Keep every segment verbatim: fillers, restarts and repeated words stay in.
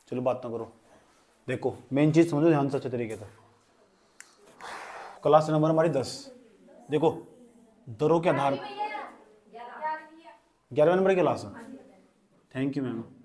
चलो बात ना करो। देखो मेन चीज समझो ध्यान से अच्छे तरीके से। क्लास नंबर हमारी दस। देखो दरों के आधार ग्यारहवें नंबर की क्लास है। Thank you ma'am.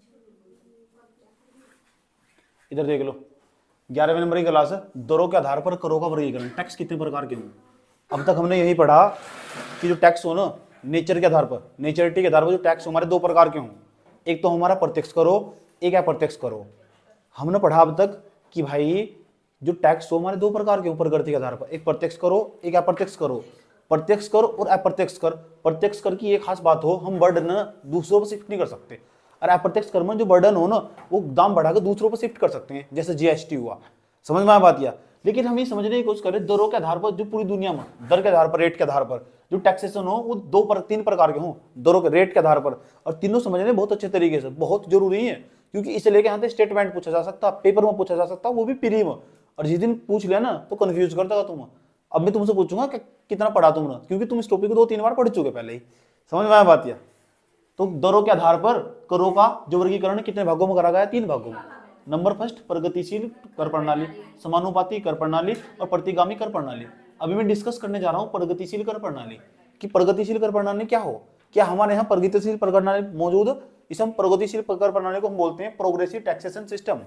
इधर देख लो, ग्यारहवें नंबर की क्लास है, दरों के आधार पर करों का वर्गीकरण। टैक्स कितने प्रकार के हों? अब तक हमने यही पढ़ा कि जो टैक्स हो ना नेचर के आधार पर, नेचरिटी के आधार पर जो टैक्स हमारे दो प्रकार के हों। एक तो हमारा प्रत्यक्ष करो, एक अप्रत्यक्ष करो। हमने पढ़ा अब तक कि भाई जो टैक्स हो हमारे दो प्रकार के ऊपर प्रगति के आधार पर, एक प्रत्यक्ष करो एक अप्रत्यक्ष करो। प्रत्यक्ष कर और अप्रत्यक्ष कर। प्रत्यक्ष कर की एक खास बात हो, हम बर्डन दूसरों पर शिफ्ट नहीं कर सकते। और अप्रत्यक्ष कर में जो बर्डन हो ना वो दाम बढ़ाकर दूसरों पर शिफ्ट कर सकते हैं, जैसे जीएसटी हुआ। समझ में आ बात? या लेकिन हम ये समझने की कोशिश करें दरों के आधार पर, जो पूरी दुनिया में दर के आधार पर, रेट के आधार पर जो टैक्सेशन हो वो दो पर तीन प्रकार के हों दरों के रेट के आधार पर। और तीनों समझने बहुत अच्छे तरीके से बहुत जरूरी है, क्योंकि इसे लेके यहाँ से स्टेटमेंट पूछा जा सकता, पेपर में पूछा जा सकता, वो भी प्री में। और जिस दिन पूछ लिया ना तो कंफ्यूज कर देगा तुम। अब मैं तुमसे पूछूंगा कि कितना पढ़ा तुमने, क्योंकि तुम इस टॉपिक को दो तीन बार पढ़ चुके पहले ही। समझ में आया बात? या तो दरों के आधार पर करों का जो वर्गीकरण कितने भागों में करा गया? तीन भागों में। नंबर फर्स्ट प्रगतिशील कर प्रणाली, समानुपाती कर प्रणाली और प्रतिगामी कर प्रणाली। अभी मैं डिस्कस करने जा रहा हूं प्रगतिशील कर प्रणाली कि प्रगतिशील कर प्रणाली क्या हो। क्या हमारे यहाँ प्रगतिशील कर प्रणाली मौजूद? इस हम प्रगतिशील कर प्रणाली को हम बोलते हैं प्रोग्रेसिव टैक्सेशन सिस्टम,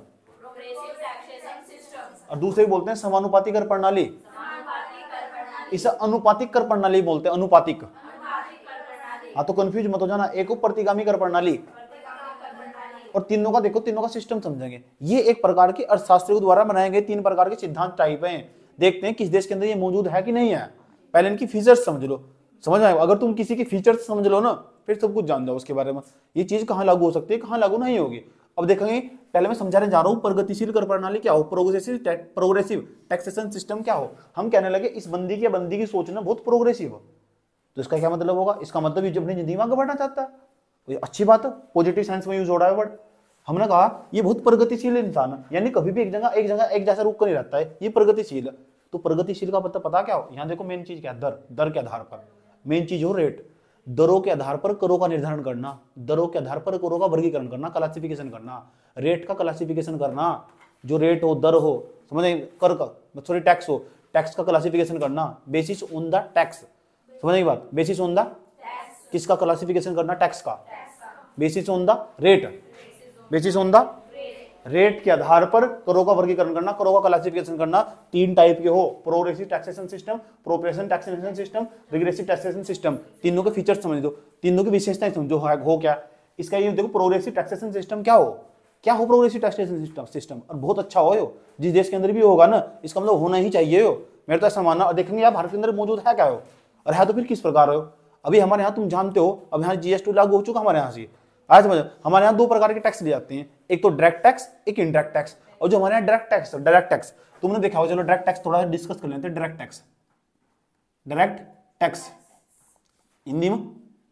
और दूसरे बोलते हैं समानुपाती कर प्रणाली। इसे अनुपातिक कर प्रणाली बोलते हैं, अनुपातिक। हाँ तो कंफ्यूज मत हो जाना, एक प्रतिगामी कर प्रणाली और तीनों का देखो, तीनों का सिस्टम समझेंगे। ये एक प्रकार की अर्थशास्त्रियों द्वारा बनाए गए तीन प्रकार के सिद्धांत टाइप हैं। देखते हैं किस देश के अंदर ये मौजूद है कि नहीं है। पहले इनकी फीचर्स समझ लो। समझ में आएगा? अगर तुम किसी की फीचर्स समझ लो ना फिर सब कुछ जान जाओ उसके बारे में, ये चीज कहाँ लागू हो सकती है कहाँ लागू नहीं होगी। अब देखेंगे, पहले मैं समझाने जा रहा हूँ प्रगतिशील कर प्रणाली क्या हो, प्रोग्रेसिव प्रोग्रेसिव टैक्सेशन सिस्टम क्या हो। हम कहने लगे इस बंदी की बंदी की सोचना बहुत प्रोग्रेसिव हो, तो इसका क्या मतलब होगा? इसका मतलब ये जब अपनी जिंदगी में आगे बढ़ना चाहता है तो ये अच्छी बात है, पॉजिटिव सेंस में यूज हो रहा है वर्ड। हमने कहा ये बहुत प्रगतिशील इंसान है, यानी कभी भी एक जगह एक जगह एक जैसा रुक कर नहीं रहता है, ये प्रगतिशील है। तो प्रगतिशील का पता पता क्या हो? यहाँ देखो मेन चीज क्या है, दर। दर के आधार पर मेन चीज हो रेट। दरों के आधार पर करों का निर्धारण करना, दरों के आधार पर करों का वर्गीकरण करना, क्लासिफिकेशन करना, रेट का क्लासिफिकेशन करना। जो रेट हो, दर हो, समझ, कर का सॉरी टैक्स हो, टैक्स का क्लासिफिकेशन करना बेसिस ऑन द टैक्स। समझने की बात? बेसिस ऑन द किसका क्लासिफिकेशन करना? टैक्स का। Basis on the rate, basis on the rate के आधार पर करों का वर्गीकरण करना, करों का क्लासिफिकेशन करना। तीन टाइप के हो, progressive taxation system, proportional taxation system, regressive taxation system. तीनों के फीचर्स समझ दो, तीनों की विशेषताएं समझो है हो क्या। इसका ये देखो प्रोग्रेसिव टैक्सेशन सिस्टम क्या हो, क्या हो प्रोग्रेसिव टैक्सेशन सिस्टम सिस्टम और बहुत अच्छा हो यो, जिस देश के अंदर भी होगा ना इसका मतलब होना ही चाहिए हो। मेरे तो ऐसा मानना। और देखेंगे आप भारत के अंदर मौजूद है क्या हो, और है तो फिर किस प्रकार हो। अभी हमारे यहाँ तुम जानते हो, अब यहाँ जीएसटी लागू हो चुका हमारे यहाँ से। आज समझ, हमारे यहाँ दो प्रकार के टैक्स लिए जाते हैं, एक तो डायरेक्ट टैक्स, एक इनडायरेक्ट टैक्स। और जो हमारे यहाँ डायरेक्ट टैक्स डायरेक्ट टैक्स तुमने देखा होगा, चलो डायरेक्ट टैक्स थोड़ा सा डिस्कस कर लेते हैं। Direct tax, direct tax Hindi में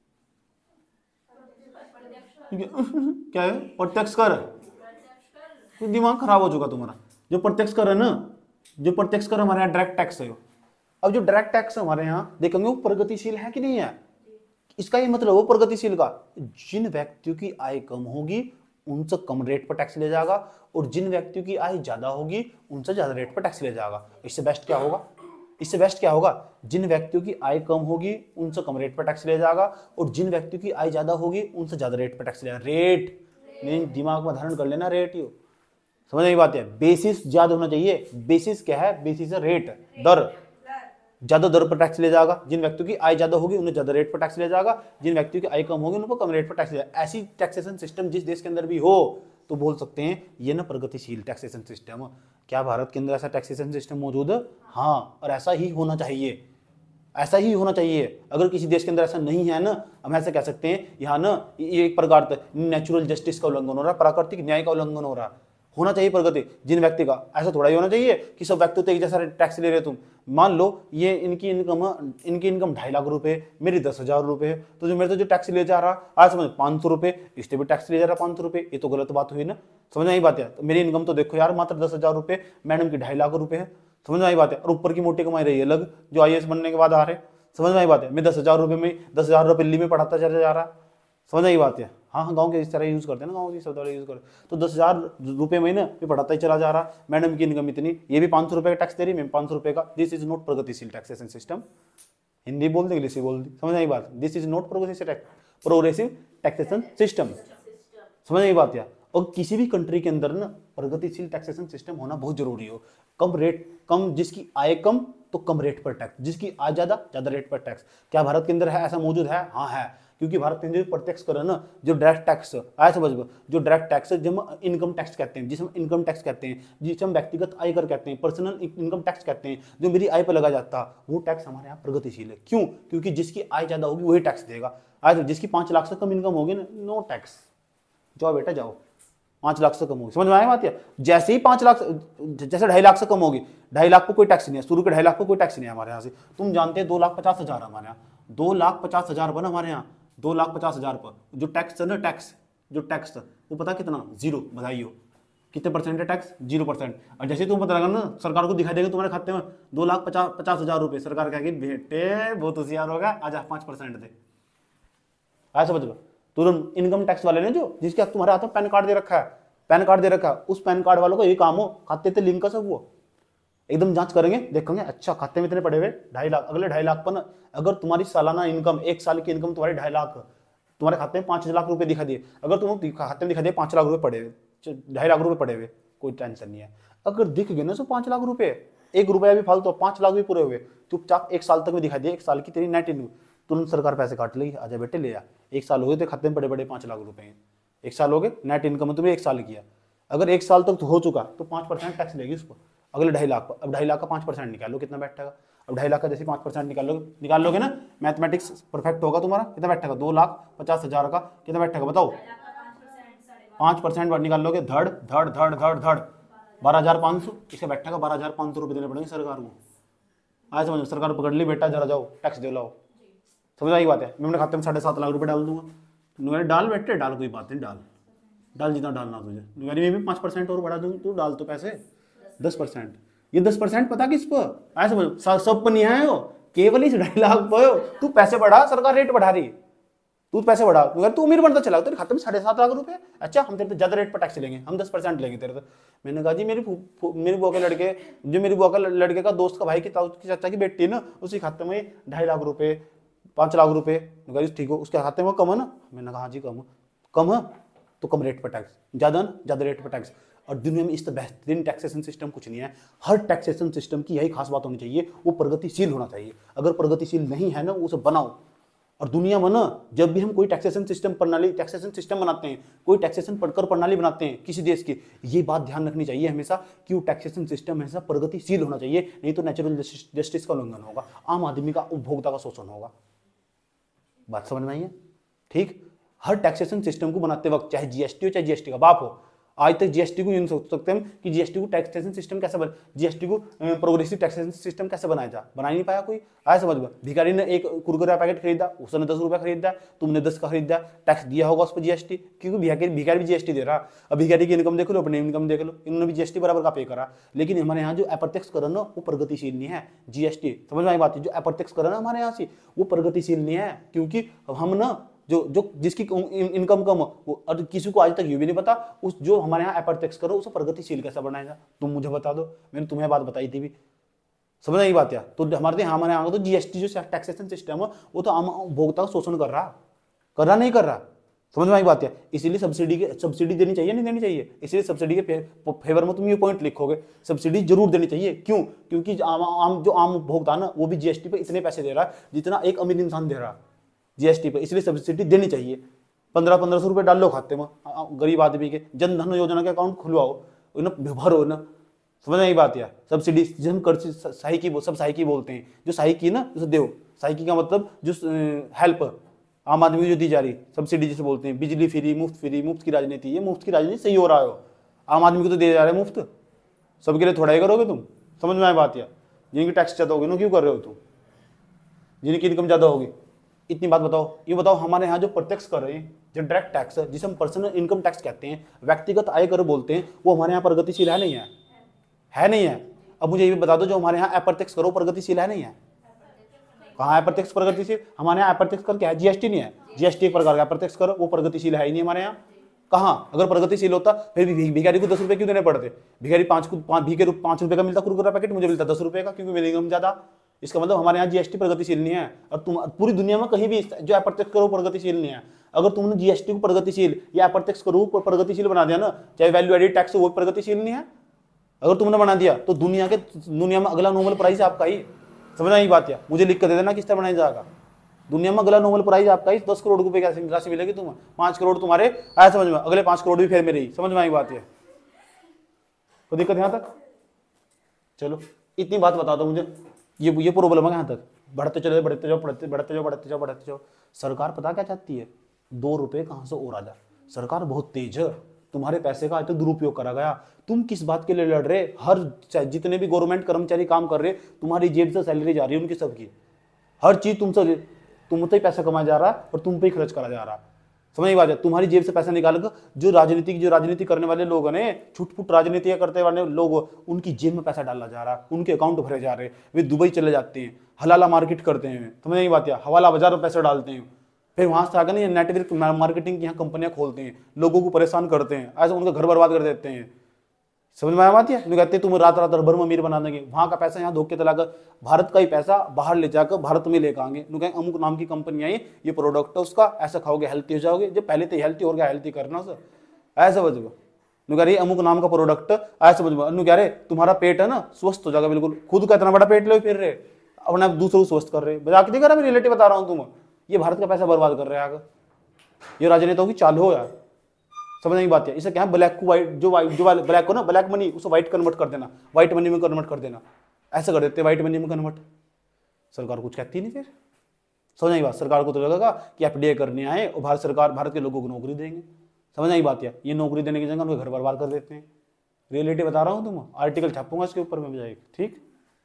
क्या है? प्रत्यक्ष कर। तो दिमाग खराब हो चुका तुम्हारा। जो प्रत्यक्ष कर है ना, जो प्रत्यक्ष कर हमारे यहाँ डायरेक्ट टैक्स है। अब जो डायरेक्ट टैक्स हमारे यहाँ देखेंगे वो प्रगतिशील है कि नहीं है। इसका ये मतलब वो प्रगतिशील का जिन व्यक्तियों की आय कम होगी उनसे कम रेट पर टैक्स ले जाएगा, और जिन व्यक्तियों की आय ज्यादा होगी उनसे ज्यादा रेट पर टैक्स ले जाएगा। इससे बेस्ट क्या होगा? इससे बेस्ट क्या होगा? जिन व्यक्तियों की आय कम होगी उनसे कम रेट पर टैक्स ले जाएगा, और जिन व्यक्तियों की आय ज्यादा होगी उनसे ज्यादा रेट पर टैक्स ले जाएगा। रेट मेन दिमाग में धारण कर लेना, रेट। यो समझ नहीं बात है, बेसिस ज्यादा होना चाहिए। बेसिस क्या है? बेसिस है रेट, दर। ज्यादा दर पर टैक्स ले जाएगा, जिन व्यक्तियों की आय ज्यादा होगी उन्हें ज्यादा रेट पर टैक्स ले जाएगा, जिन व्यक्तियों की आय कम होगी उनको कम रेट पर टैक्स ले जाएगा। ऐसी टैक्सेशन सिस्टम जिस देश के अंदर भी हो तो बोल सकते हैं ये ना प्रगतिशील टैक्सेशन सिस्टम। क्या भारत के अंदर ऐसा टैक्सेशन सिस्टम मौजूद है? हाँ, और ऐसा ही होना चाहिए, ऐसा ही होना चाहिए। अगर किसी देश के अंदर ऐसा नहीं है ना, हम ऐसा कह सकते हैं यहाँ ना ये एक प्रकार नेचुरल जस्टिस का उल्लंघन हो रहा है, प्राकृतिक न्याय का उल्लंघन हो रहा है। होना चाहिए प्रगति जिन व्यक्ति का, ऐसा थोड़ा ही होना चाहिए कि सब व्यक्ति तो एक जैसा टैक्स ले रहे तुम। मान लो ये इनकी इनकम इनकी इनकम ढाई लाख रुपए, मेरी दस हजार रुपए है, तो जो मेरे तो जो टैक्स ले जा रहा आज समझ पाँच सौ रुपए, इससे भी टैक्स ले जा रहा पाँच सौ रुपए, ये तो गलत बात हुई ना। समझ आई बात है? तो मेरी इनकम तो देखो यार मात्र दस हजार रुपए, मैडम की ढाई लाख रुपए है। समझ आई बात है? और ऊपर की मोटी कमाई रही है अलग, जो आई ए एस बनने के बाद आ रहे। समझ में आई बात है? मैं दस हजार रुपये में दस हजार रुपये दिल्ली में पढ़ाता चला जा रहा। समझ आई बात है? हाँ हाँ गांव के इस तरह यूज करते हैं ना, गांव की शब्दावली यूज करते हैं। तो दस हजार रुपये महीने भी पढ़ाता ही चला जा रहा, मैडम की इनकम इतनी, ये भी पाँच सौ रुपये का टैक्स दे रही, मैम पाँच सौ रुपये का। दिस इज नॉट प्रगतिशील टैक्सेशन सिस्टम। हिंदी बोल दे, इंग्लिश बोल दी, समझ आई बात। This is not progressive progressive taxation system, समझ आई बात यार। और किसी भी कंट्री के अंदर ना प्रगतिशील टैक्सेशन सिस्टम होना बहुत जरूरी हो। कम रेट, कम जिसकी आय कम तो कम रेट पर टैक्स, जिसकी आय ज्यादा ज्यादा रेट पर टैक्स। क्या भारत के अंदर है ऐसा मौजूद है? हाँ है, क्योंकि भारत के अंदर प्रत्यक्ष कर ना जो डायरेक्ट टैक्स आया समझ, जो डायरेक्ट टैक्स है, जब हम इनकम टैक्स कहते हैं, जिसे हम इनकम टैक्स कहते हैं, जिसे हम व्यक्तिगत आयकर कहते हैं, पर्सनल इनकम टैक्स कहते हैं, जो मेरी आय पर लगा जाता है, वो टैक्स हमारे यहाँ प्रगतिशील है। क्यों? क्योंकि जिसकी आय ज्यादा होगी वही टैक्स देगा। आज जिसकी पांच लाख से कम इनकम होगी ना, नो टैक्स, जाओ बेटा जाओ, पांच लाख से कम होगी, समझ में आया बात है। जैसे ही पांच लाख, जैसे ढाई लाख से कम होगी, ढाई लाख को कोई टैक्स नहीं है, शुरू के ढाई लाख को कोई टैक्स नहीं है हमारे यहाँ से। तुम जानते हैं दो लाख पचास हजार हमारे यहाँ, दो लाख पचास हजार पर हमारे यहाँ, दो लाख पचास हजार पर जो टैक्स है ना, टैक्स जो टैक्स वो पता कितना? जीरो। बधाइयो, कितने परसेंट है टैक्स? Zero percent. और जैसे तुम पता लगा ना, सरकार को दिखाई देगा तुम्हारे खाते में दो लाख पचास पचास हजार रुपये, सरकार कहेगी बेटे बहुत होशियार होगा, आज पांच परसेंट दे। आया समझ में? तुरंत इनकम टैक्स वाले ने जो, जिसके तुम्हारे हाथ में पैन कार्ड दे रखा है, पैन कार्ड दे रखा है, उस पैन कार्ड वालों को यही काम हो, खाते थे लिंक का सब, वो एकदम जांच करेंगे, देखेंगे अच्छा खाते में इतने पड़े हुए, ढाई लाख, अगले ढाई लाख पर ना, अगर तुम्हारी सालाना इनकम, एक साल की इनकम तुम्हारी ढाई लाख, तुम्हारे खाते में पांच लाख रुपए दिखा दिए, अगर तुम खाते में दिखा दिए पांच लाख रुपए पड़े हुए, ढाई लाख रुपए पड़े हुए, कोई टेंशन नहीं है। अगर दिख गए ना सो पांच लाख रुपए, एक रुपया भी फालतू, पांच लाख भी पूरे हुए, चुपचाप एक साल तक में दिखा दिए, एक साल की तेरी नेट इनकम, तुरंत सरकार पैसे काट लेगी, आजा बेटे ले आ। एक साल हो गए तो खाते में बड़े बड़े पांच लाख रुपए, एक साल हो गए, नेट इनकम तुमने एक साल किया, अगर एक साल तक तो हो चुका तो पांच परसेंट टैक्स लेगी उस पर, अगले ढाई लाख पर। अब ढाई लाख का पांच परसेंट निकालो कितना बैठेगा? अब ढाई लाख का जैसे पांच परसेंट निकाल लोगे निकाल लोगे ना, मैथमेटिक्स परफेक्ट होगा तुम्हारा, कितना बैठेगा? दो लाख पचास हजार का कितना बैठेगा बताओ? पांच परसेंट निकाल लोगे, धड़ धड़ धड़ धड़ धड़ बारह हजार पाँच सौ, इसे बैठेगा बारह हजार पाँच सौ रुपये देने पड़ेंगे सरकार को। आज समझो, सरकार पकड़ ली बेटा जरा जाओ टैक्स दे लाओ, समझ आई बात है। मैं अपने खाते में साढ़े सात लाख रुपए डाल दूंगा, डाल बेटे डाल, कोई बात नहीं डाल, डाल जितना डालना तुझे, मैं भी पाँच परसेंट और बढ़ा दूंगी, तू डाल तो पैसे दस परसेंट। ये दस परसेंट पता किस पर? ऐसे समझो सब पर नहीं है हो, केवल इस ढाई लाख पर तू पैसे बढ़ा, सरकार रेट बढ़ा रही, तू पैसे बढ़ा, तू अमीर बनता चला, तेरे खाते में साढ़े सात लाख रुपए, अच्छा हम तेरे पे ज्यादा रेट पर टैक्स लेंगे, हम दस परसेंट लेंगे तेरे तो। मैंने कहा जी मेरी मेरी बुआ के लड़के, जो मेरी बुआ का लड़के का दोस्त का भाई की चाचा की बेटी ना, उसी खाते में ढाई लाख रुपए, पांच लाख रुपए, ठीक हो, उसके खाते में कम है ना? मैंने कहा हाँ जी कम कम है, तो कम रेट पर टैक्स, ज्यादा ना ज्यादा रेट पर टैक्स। और दुनिया में इस बेहतरीन टैक्सेशन सिस्टम कुछ नहीं है। हर टैक्सेशन सिस्टम की यही खास बात होनी चाहिए, वो प्रगतिशील होना चाहिए। अगर प्रगतिशील नहीं है ना, उसे बनाओ। और दुनिया में ना जब भी हम कोई टैक्सेशन सिस्टम प्रणाली टैक्सेशन सिस्टम बनाते हैं, कोई टैक्सेशन कर प्रणाली बनाते हैं किसी देश की, ये बात ध्यान रखनी चाहिए हमेशा कि वो टैक्सेशन सिस्टम हमेशा प्रगतिशील होना चाहिए, नहीं तो नेचुरल जस्टिस का उल्लंघन होगा, आम आदमी का, उपभोक्ता का शोषण होगा। बात समझ में आई है? ठीक। हर टैक्सेशन सिस्टम को बनाते वक्त, चाहे जीएसटी हो चाहे जीएसटी का बाप हो, आज तक जीएसटी को यूं सोच सकते हैं कि जीएसटी को टैक्सेशन सिस्टम कैसे बन जीएसटी को प्रोग्रेसिव टैक्सेशन सिस्टम कैसे बनाया जा, बना ही नहीं पाया कोई। आया समझ में? भिखारी ने एक कुरकुरे का पैकेट खरीदा, उसने दस रुपया खरीदा, तुमने दस का खरीदा, टैक्स दिया होगा उस पर जीएसटी, क्योंकि भिखारी भिखारी भी जीएसटी दे रहा। अब भिखारी की इनकम देख लो, अपनी इनकम देख लो, इन्होंने भी जीएसटी बराबर का पे करा। लेकिन हमारे यहाँ जो अप्रत्यक्ष कर ना वो प्रगतिशील नहीं है। जीएसटी समझ में आई बात है, जो अप्रत्यक्ष कर ना हमारे यहाँ से वो प्रगतिशील नहीं है, क्योंकि हम ना जो जो जिसकी इनकम कम हो, और किसी को आज तक ये भी नहीं पता उस जो हमारे यहाँ अप्रत्यक्ष करो उसे प्रगतिशील कैसे बनाएगा। तुम मुझे बता दो, मैंने तुम्हें बात बताई थी भी, समझ आई बात है? तो हमारे हमारे यहाँ तो जीएसटी जो टैक्सेशन सिस्टम है वो तो आम उपभोक्ता का शोषण कर रहा कर रहा नहीं कर रहा, समझ में आई बात है? इसीलिए सब्सिडी के सब्सिडी देनी चाहिए नहीं देनी चाहिए, इसलिए सब्सिडी के फेवर में तुम ये पॉइंट लिखोगे, सब्सिडी जरूर देनी चाहिए। क्यों? क्योंकि आम, आम जो आम उपभोक्ता ना वो भी जीएसटी पे इतने पैसे दे रहा है जितना एक अमीर इंसान दे रहा जीएसटी पे, इसलिए सब्सिडी देनी चाहिए। पंद्रह पंद्रह सौ रुपये डाल लो खाते में गरीब आदमी के, जन धन योजना के अकाउंट खुलवाओ, भरो ना, समझ आई बात यार? सब्सिडी जिसे हम कर सहायकी सब सहायकी बोलते हैं, जो सहायकी ना उसे दो, सहायकी का मतलब जो हेल्प आम आदमी को जो दी जा रही, सब्सिडी जिसे बोलते हैं। बिजली फ्री, मुफ्त फ्री, मुफ्त की राजनीति, ये मुफ्त की राजनीति सही हो रहा है, आम आदमी को तो दे जा रहे हैं मुफ्त, सबके लिए थोड़ा ही करोगे तुम, समझ में आए बात यार? जिनकी टैक्स ज्यादा होगी ना क्यों कर रहे हो तुम, जिनकी इनकम ज्यादा होगी, इतनी बात बताओ। ये बताओ हमारे यहाँ जो प्रत्यक्ष कर रहे हैं, जो डायरेक्ट टैक्स है जिसे हम पर्सनल इनकम टैक्स कहते हैं, व्यक्तिगत आय कर बोलते हैं, वो हमारे यहाँ प्रगतिशील है नहीं है? है नहीं है? अब मुझे ये भी बता दो जो हमारे यहाँ अप्रत्यक्ष करो प्रगतिशील है नहीं है? कहाँ है अप्रत्यक्ष प्रगतिशील? हमारे यहाँ अप्रत्यक्ष कर क्या है? जीएसटी नहीं है। जीएसटी एक प्रकार का अप्रत्यक्ष कर, वो प्रगतिशील है ही नहीं हमारे यहाँ। कहाँ? अगर प्रगतिशील होता फिर भी भिखारी को दस रुपए क्यों देने पड़ते? भिखारी पांच पांच भीखे पांच रुपए का मिलता कुरकुरा पैकेट, मुझे मिलता दस रुपए का, क्योंकि मेरी इनकम ज्यादा। इसका मतलब हमारे यहाँ जीएसटी प्रगतिशील नहीं है। और तुम पूरी दुनिया में कहीं भी जो अप्रत्यक्ष करो प्रगतिशील नहीं है। अगर तुमने जीएसटी को प्रगतिशील या अप्रत्यक्ष करो प्रगतिशील बना दिया ना, चाहे वैल्यू एडिड टैक्स वो प्रगतिशील नहीं है। अगर तुमने बना दिया तो दुनिया के दुनिया में अगला नोबेल प्राइज आपका ही। समझना ये बात है? मुझे लिख कर दे देना किस तरह बनाया जाएगा। दुनिया में अगला नोबेल प्राइज आपका ही। दस करोड़ रुपए की राशि मिलेगी तुम्हें, पांच करोड़ तुम्हारे आया समझ में, अगले पांच करोड़ भी फिर मेरे ही। समझ में आई बात है? कोई दिक्कत यहाँ तक? चलो इतनी बात बता दो मुझे, ये ये प्रॉब्लम है यहाँ तक। बढ़ते चले बढ़ते जाओ बढ़ते बढ़ते जाओ बढ़ते जाओ बढ़ते जाओ। सरकार पता क्या चाहती है? दो रुपए कहाँ से और आ जाए। सरकार बहुत तेज है, तुम्हारे पैसे का तो दुरुपयोग करा गया। तुम किस बात के लिए लड़ रहे? हर जितने भी गवर्नमेंट कर्मचारी काम कर रहे, तुम्हारी जेब से सैलरी जा रही है उनकी सबकी। हर चीज तुमसे तुम पे पैसा कमाया जा रहा है और तुम पे ही खर्च करा जा रहा है। समझ बात है? तुम्हारी जेब से पैसा निकाल कर जो राजनीति जो राजनीति करने वाले लोग हैं, छुटपुट राजनीति करते वाले लोग, उनकी जेब में पैसा डाला जा रहा है, उनके अकाउंट भरे जा रहे हैं। वे दुबई चले जाते हैं, हलाला मार्केट करते हैं। समझ नहीं बात है? हवाला बाजार में पैसा डालते हैं, फिर वहां से आकर ना ये नेटवर्क मार्केटिंग की यहाँ कंपनियां खोलते हैं, लोगों को परेशान करते हैं, ऐसे उनका घर बर्बाद कर देते हैं। समझ में आया बात है? कहते हैं तुम रात रात भर में अमीर बना देंगे, वहां का पैसा यहाँ धोखे तलाकर भारत का ही पैसा बाहर ले जाकर भारत में लेकर आएंगे। कहेंगे अमुक नाम की कंपनियां आई, ये प्रोडक्ट है उसका, ऐसा खाओगे हेल्थी हो जाओगे। जब पहले तो हेल्थी हो गया, हेल्थी करना सर, ऐसा समझ नु कह रही अमुक नाम का प्रोडक्ट, ऐसा समझ में कह रहे तुम्हारा पेट है ना स्वस्थ हो जाएगा बिल्कुल। खुद का इतना बड़ा पेट ले फिर रहे, अपने दूसरों को स्वस्थ कर रहे। मजाक नहीं कर रहा, मैं रिलेटिव बता रहा हूँ तुम। ये भारत का पैसा बर्बाद कर रहे हैं आगे। ये राजनेताओं की चाल हो यार, समझ नहीं बात है? इसे क्या है? ब्लैक को व्हाइट, जो व्हाइट जो ब्लैक को ना ब्लैक मनी, उसको व्हाइट कन्वर्ट कर देना, व्हाइट मनी में कन्वर्ट कर देना, ऐसा कर देते व्हाइट मनी में कन्वर्ट। सरकार कुछ कहती नहीं फिर। समझ नहीं बात? सरकार को तो लगेगा कि एफडीआई करने आए और भारत सरकार भारत के लोगों को नौकरी देंगे। समझ नहीं बात है? ये नौकरी देने की जगह उनके घर बर्बाद कर देते हैं। रियलिटी बता रहा हूँ तुम, आर्टिकल छापूंगा इसके ऊपर में जाएगी। ठीक,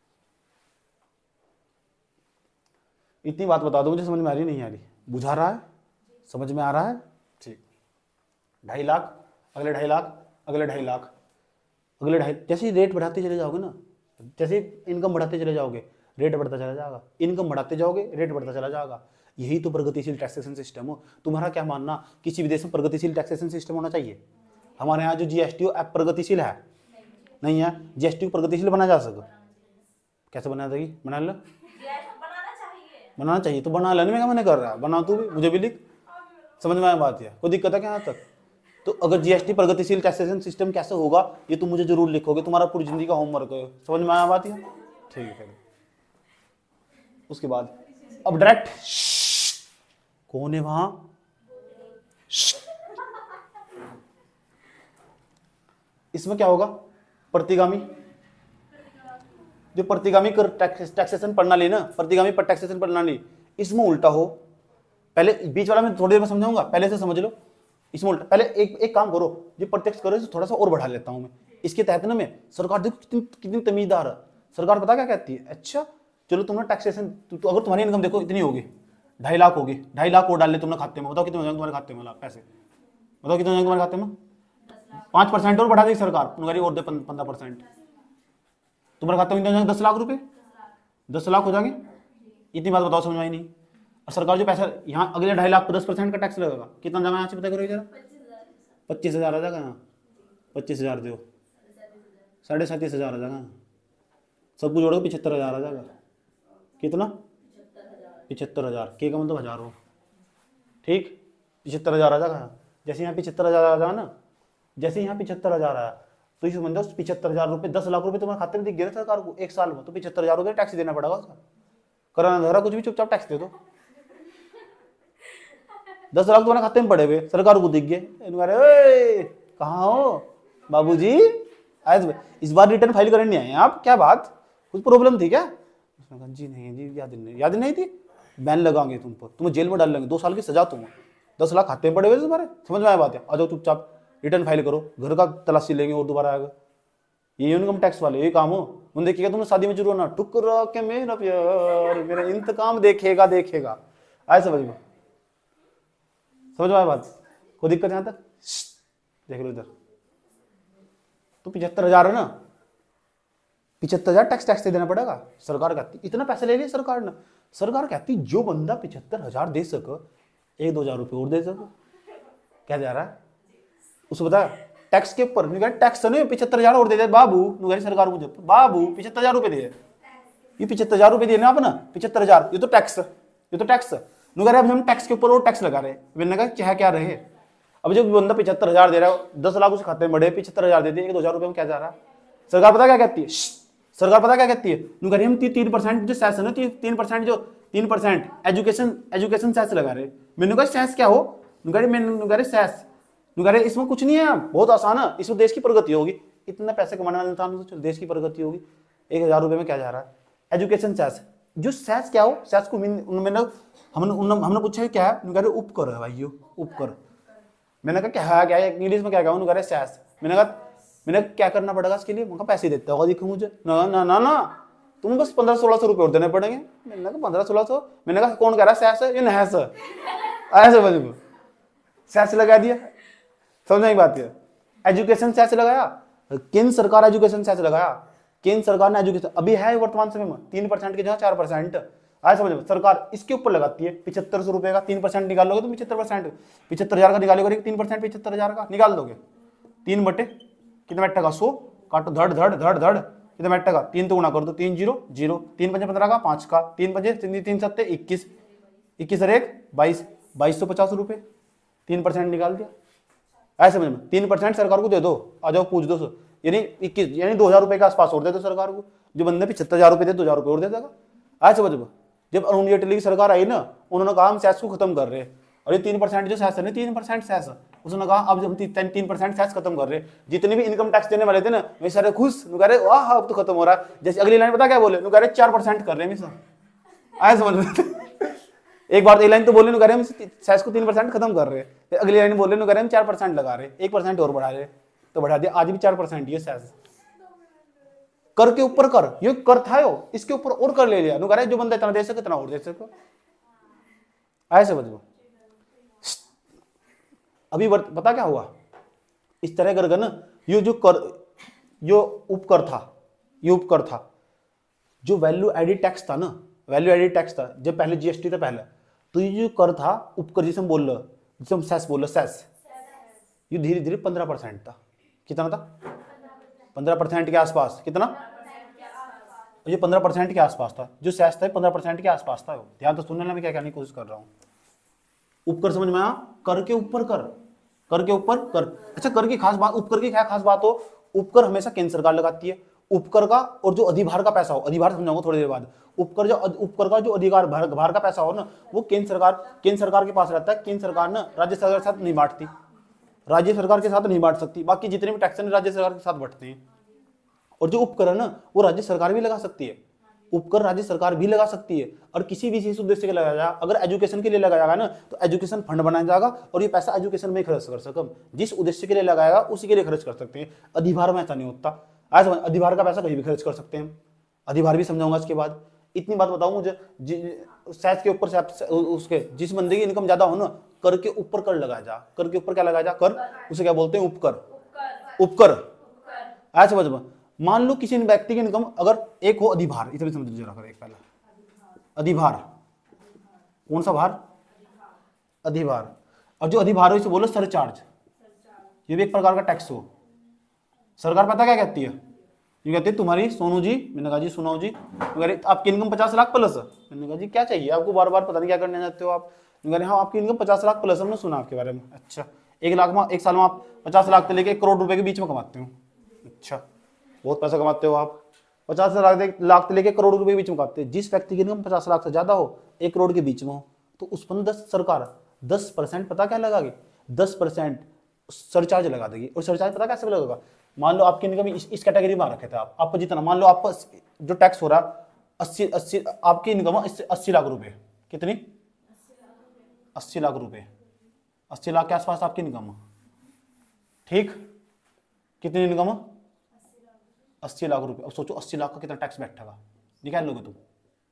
इतनी बात बता दो मुझे, समझ में आ रही नहीं आ रही? बुझा रहा है? समझ में आ रहा है? ठीक। ढाई लाख, अगले ढाई लाख, अगले ढाई लाख, अगले ढाई, जैसे रेट बढ़ाते चले जाओगे ना, जैसे इनकम बढ़ाते चले जाओगे रेट बढ़ता चला जाएगा, इनकम बढ़ाते जाओगे रेट बढ़ता चला जाएगा। यही तो प्रगतिशील टैक्सेशन सिस्टम हो। तुम्हारा क्या मानना किसी विदेश में प्रगतिशील टैक्सेशन सिस्टम होना चाहिए? हमारे यहाँ जो जीएसटी प्रगतिशील है नहीं है। जीएसटी को प्रगतिशील बना जा सके, कैसे बना देगी? बना लो, बनाना चाहिए तो बना लेने में क्या मैंने कर रहा है? बना तू भी, मुझे भी लिख। समझ में आया बात है? कोई दिक्कत है क्या यहाँ तक? तो अगर जीएसटी प्रगतिशील टैक्सेशन सिस्टम कैसे होगा ये तुम मुझे जरूर लिखोगे, तुम्हारा पूरी जिंदगी का होमवर्क है। समझ में आया बात है? ठीक है। उसके बाद अब डायरेक्ट, कौन है वहां? इसमें क्या होगा? प्रतिगामी, जो प्रतिगामी कर टैक्सेशन प्रणाली ना, प्रतिगामी पर टैक्सेशन प्रणाली, इसमें उल्टा हो। पहले बीच वाला मैं थोड़ी देर में समझाऊंगा, पहले से समझ लो। इसमें उल्टा, पहले एक एक काम करो, जो प्रत्यक्ष करो थोड़ा सा और बढ़ा लेता हूं मैं। इसके तहत ना मैं सरकार देखो कितनी कितनी तमीजदार है। सरकार पता क्या कहती है? अच्छा चलो तुमने टैक्सेशन तो, तो अगर तुम्हारी इनकम देखो इतनी होगी, ढाई लाख होगी, ढाई लाख और डाल ले तुमने खाते में, बताओ कितने हो जाएंगे तुम्हारे खाते में पैसे? बताओ कितने हो जाएंगे तुम्हारे खाते में? पांच परसेंट और बढ़ा देगी सरकार, और दे पंद्रह परसेंट, तुम्हारे खाते में कितने हो जाएंगे? दस लाख रुपए, दस लाख हो जाएंगे। इतनी बात बताओ, समझ में आई नहीं? और सरकार जो पैसा यहाँ अगले ढाई लाख पर दस परसेंट का टैक्स लगेगा, कितना जमा यहाँ से पता करो जरा? पच्चीस हजार आ जाएगा ना, पच्चीस हजार दो, साढ़े सैंतीस हजार आ जाएगा, सब कुछ जोड़ोगे पिछहत्तर हजार आ जाएगा। कितना? पिछहत्तर हजार, के का मतलब हजार हो, ठीक, पिछहत्तर हजार आ जाएगा। जैसे यहाँ पिछहत्तर हजार आ जाएगा ना, जैसे यहाँ पिछहत्तर हजार आया तो इस समझो पिछहत्तर हजार रुपये, दस लाख रुपए तुम्हारे खाते में दिख गए सरकार को एक साल में, तो पिछहत्तर हजार रुपये टैक्स देना पड़ेगा उसका। कराना धरा कुछ भी, चुपचाप टैक्स दे दो। दस लाख तुम्हारे खाते में पड़े हुए, सरकार को दिख गए, कहाँ हो बाबूजी? आज इस बार रिटर्न फाइल करने नहीं आए आप? क्या बात, कुछ प्रॉब्लम थी क्या? जी नहीं जी, याद नहीं, याद नहीं थी। बैन लगाएंगे तुम पर, तुम्हें जेल में डाल लेंगे, दो साल की सजा तुम्हें। दस लाख खाते में पड़े हुए तुम्हारे, समझ में आया बात है? आ जाओ चुपचाप रिटर्न फाइल करो, घर का तलाशी लेंगे और दोबारा आएगा। ये इनकम टैक्स वाले ये काम हो। तुम देखिएगा तुमने शादी में जरूर ना, टुकरा के मेरा प्यार मेरा इंतकाम देखेगा देखेगा, आए समझ में? समझ में आया बात? कोई दिक्कत यहाँ तक? देख लो इधर, तो पिछहत्तर हजार है ना, पिछहत्तर हजार टैक्स टैक्स देना पड़ेगा। सरकार कहती इतना पैसे ले लिया सरकार ने, सरकार कहती जो बंदा पिछहत्तर हजार दे सको एक दो हजार रुपये और दे सको। क्या जा रहा है उसको बता टैक्स के ऊपर टैक्स नहीं पिछहत्तर हजार और दे दे बाबू सरकार मुझे बाबू पिछहत्तर हजार रुपये दे ये पिछहत्तर हजार रुपये देना अपना पिछहत्तर हजार ये तो टैक्स ये तो टैक्स नुगर अब हम टैक्स के ऊपर और टैक्स लगा रहे मैंने कहा चाहे क्या रहे। अब जब बंदा पिछहत्तर हजार दे रहा है दस लाख उस खाते में बढ़े पिछहत्तर हजार दे दिए एक दो हजार रुपये में क्या जा रहा है। सरकार पता क्या कहती है सरकार पता क्या कहती है नुगर हम तीन परसेंट जो सेस है ना तीन परसेंट जो तीन परसेंट एजुकेशन एजुकेशन सेस लगा रहे। मैंने कहा सेस क्या हो नुगर मैंने सेस नुगर इसमें कुछ नहीं है बहुत आसान है इसमें देश की प्रगति होगी इतना पैसे कमाने वाले इंसान तो देश की प्रगति होगी एक हजार रुपये में क्या जा रहा है। एजुकेशन सेस जो सेस क्या हो सेस को मैंने हमने हमने पूछा क्या है नुगर उपकर है भाई उपकर। मैंने कहा क्या है क्या है इंग्लिश में क्या कहूँ नुगर सेस। मैंने कहा मैंने क्या करना पड़ेगा इसके लिए मैं पैसे देता होगा देखो मुझे ना ना ना ना तुम बस पंद्रह सोलह सौ रुपये और देने पड़ेंगे। मैंने कहा पंद्रह सोलह सौ मैंने कहा कौन कह रहा है सैस ये नहस ऐसे बजे सैस लगा दिया समझने की बात है। एजुकेशन सैस लगाया केंद्र सरकार एजुकेशन सैस लगाया केंद्र सरकार ने एजुकेशन अभी है वर्तमान समय में तीन परसेंट की जगह चार परसेंट आज समझ में सरकार इसके ऊपर लगाती है पिछहत्तर सौ रुपए का तीन परसेंट निकाल लोगे तो पिछहत्तर परसेंट पिछहत्तर हजार का निकालोगे तीन परसेंट पिछहत्तर हजार का निकाल दोगे तीन बटे कितना बैठ का सौ काटो धड़ धड़ धड़ धड़ कितना बैठ का तीन तो गुना कर दो तीन जीरो जीरो तीन पंजे पंद्रह का पांच का तीन पंजे तीन तीन सत्ते इक्कीस इक्कीस एक बाईस बाईस सौ पचास रुपये तीन परसेंट निकाल दिया ऐसे समझ में तीन परसेंट सरकार को दे दो आ जाओ पूछ दो सौ यानी इक्कीस यानी दो हजार रुपये के आसपास और दे दो सरकार को जो बंदे पिछहत्तर हजार रुपये दे दो हजार रुपये और दे देगा ऐसे समझ में। जब अरुण जेटली की सरकार आई ना उन्होंने कहा हम सैस को खत्म कर रहे हैं और ये तीन परसेंट जो सैस है ना तीन परसेंट सैस उसने कहा अब हम तीन परसेंट सैस खत्म कर रहे हैं जितने भी इनकम टैक्स देने वाले थे ना वे सारे खुश कह रहे वाह अब तो खत्म हो रहा है। जैसे अगली लाइन पता क्या बोले कह रहे चार परसेंट कर रहे हैं आए समझ में एक बार एक लाइन तो बोले कह रहे हम सैस को तीन परसेंट खत्म कर रहे हैं अगली लाइन बोले कह रहे हम चार परसेंट लगा रहे एक परसेंट और बढ़ा रहे तो बढ़ा दिया आज भी चार परसेंट ये सैस कर के ऊपर कर ये कर था यो इसके ऊपर और कर ले लिया नु कह रहे जो बंदा इतना दे सके इतना और दे सको आए समझ में। अभी पता क्या हुआ इस तरह करके ना ये जो कर जो उपकर था ये उपकर था जो वैल्यू एडिड टैक्स था ना वैल्यू एडिड टैक्स था जब पहले जीएसटी था पहले तो ये जो कर था उपकर जिसे हम बोल रहे जिसे हम सेस बोल रहे सेस ये धीरे धीरे पंद्रह परसेंट था कितना था पंद्रह परसेंट के आसपास कितना ये पंद्रह परसेंट के आसपास था जो सेस था पंद्रह परसेंट के आसपास था। ध्यान तो सुनने में क्या कहने की कोशिश कर रहा हूँ उपकर समझ में आया कर के ऊपर कर कर के ऊपर कर। अच्छा कर की खास बात उपकर की क्या खास बात हो उपकर हमेशा केंद्र सरकार लगाती है उपकर का और जो अधिभार का पैसा हो अधिभार समझाऊंगा थोड़ी देर बाद उपकर जो उपकर का जो अधिकार भार, भार का पैसा हो ना वो केंद्र सरकार केंद्र सरकार के पास रहता है। केंद्र सरकार ना राज्य सरकार के साथ नहीं बांटती राज्य सरकार के साथ नहीं बांट सकती बाकी जितने भी टैक्स हैं राज्य सरकार के साथ बांटते हैं। और जो उपकर है ना वो राज्य सरकार भी लगा सकती है उपकर राज्य सरकार भी लगा सकती है और किसी भी विशेष उद्देश्य के लिए लगाया जाएगा। अगर एजुकेशन के लिए लगाया जाएगा ना तो एजुकेशन फंड बनाया जाएगा और ये पैसा एजुकेशन में खर्च कर सकम जिस उद्देश्य के लिए लगाएगा उसी के लिए खर्च कर सकते हैं। अधिभार में ऐसा नहीं होता आज अधिभार का पैसा कहीं भी खर्च कर सकते हैं अधिभार भी समझाऊंगा इसके बाद। इतनी बात बताऊं मुझे सैस के ऊपर से उसके जिस बंदे की इनकम ज्यादा हो ना कर के ऊपर कर लगाया जा कर के ऊपर क्या लगाया जा कर उसे क्या बोलते हैं उपकर उपकर आज समझ में। मान लो किसी व्यक्ति की इनकम अगर एक हो अधिभार इतना समझ लीजिए रखो एक पहला अधिभार कौन सा भार अधिभार और जो अधिभार हो इसे बोलो सरचार्ज ये भी एक प्रकार का टैक्स हो। सरकार पता क्या कहती है ये कहती है तुम्हारी सोनू जी मैंने कहा जी सुनाओ जी आपकी इनकम पचास लाख प्लस है। मैंने कहा जी क्या चाहिए आपको बार बार पता नहीं क्या करने जाते हो आप कह हाँ आपकी इनकम पचास लाख प्लस हमने सुना आपके बारे में। अच्छा एक लाख में एक साल में आप पचास लाख से लेके एक करोड़ रुपए के बीच में कमाते हो। अच्छा बहुत पैसा कमाते हो आप पचास लाख लाख से लेके करोड़ रुपए के बीच में कमाते हो। जिस व्यक्ति की इनकम पचास लाख से ज्यादा हो एक करोड़ के बीच में हो तो उस पर दस सरकार दस परसेंट पता क्या लगाएगी दस परसेंट सरचार्ज लगा देगी। और सरचार्ज पता कैसे लगेगा मान लो आपकी इनकम इस, इस कैटेगरी में रखे थे आप आप जितना मान लो आप जो टैक्स हो रहा अस्सी अस्सी आपकी इनकम अस्सी लाख रुपए कितनी अस्सी लाख रुपए अस्सी लाख के आसपास आपकी इनकम ठीक कितनी इनकम अस्सी लाख रुपए। अब सोचो अस्सी लाख का कितना टैक्स बैठेगा निकाल लोगे तुम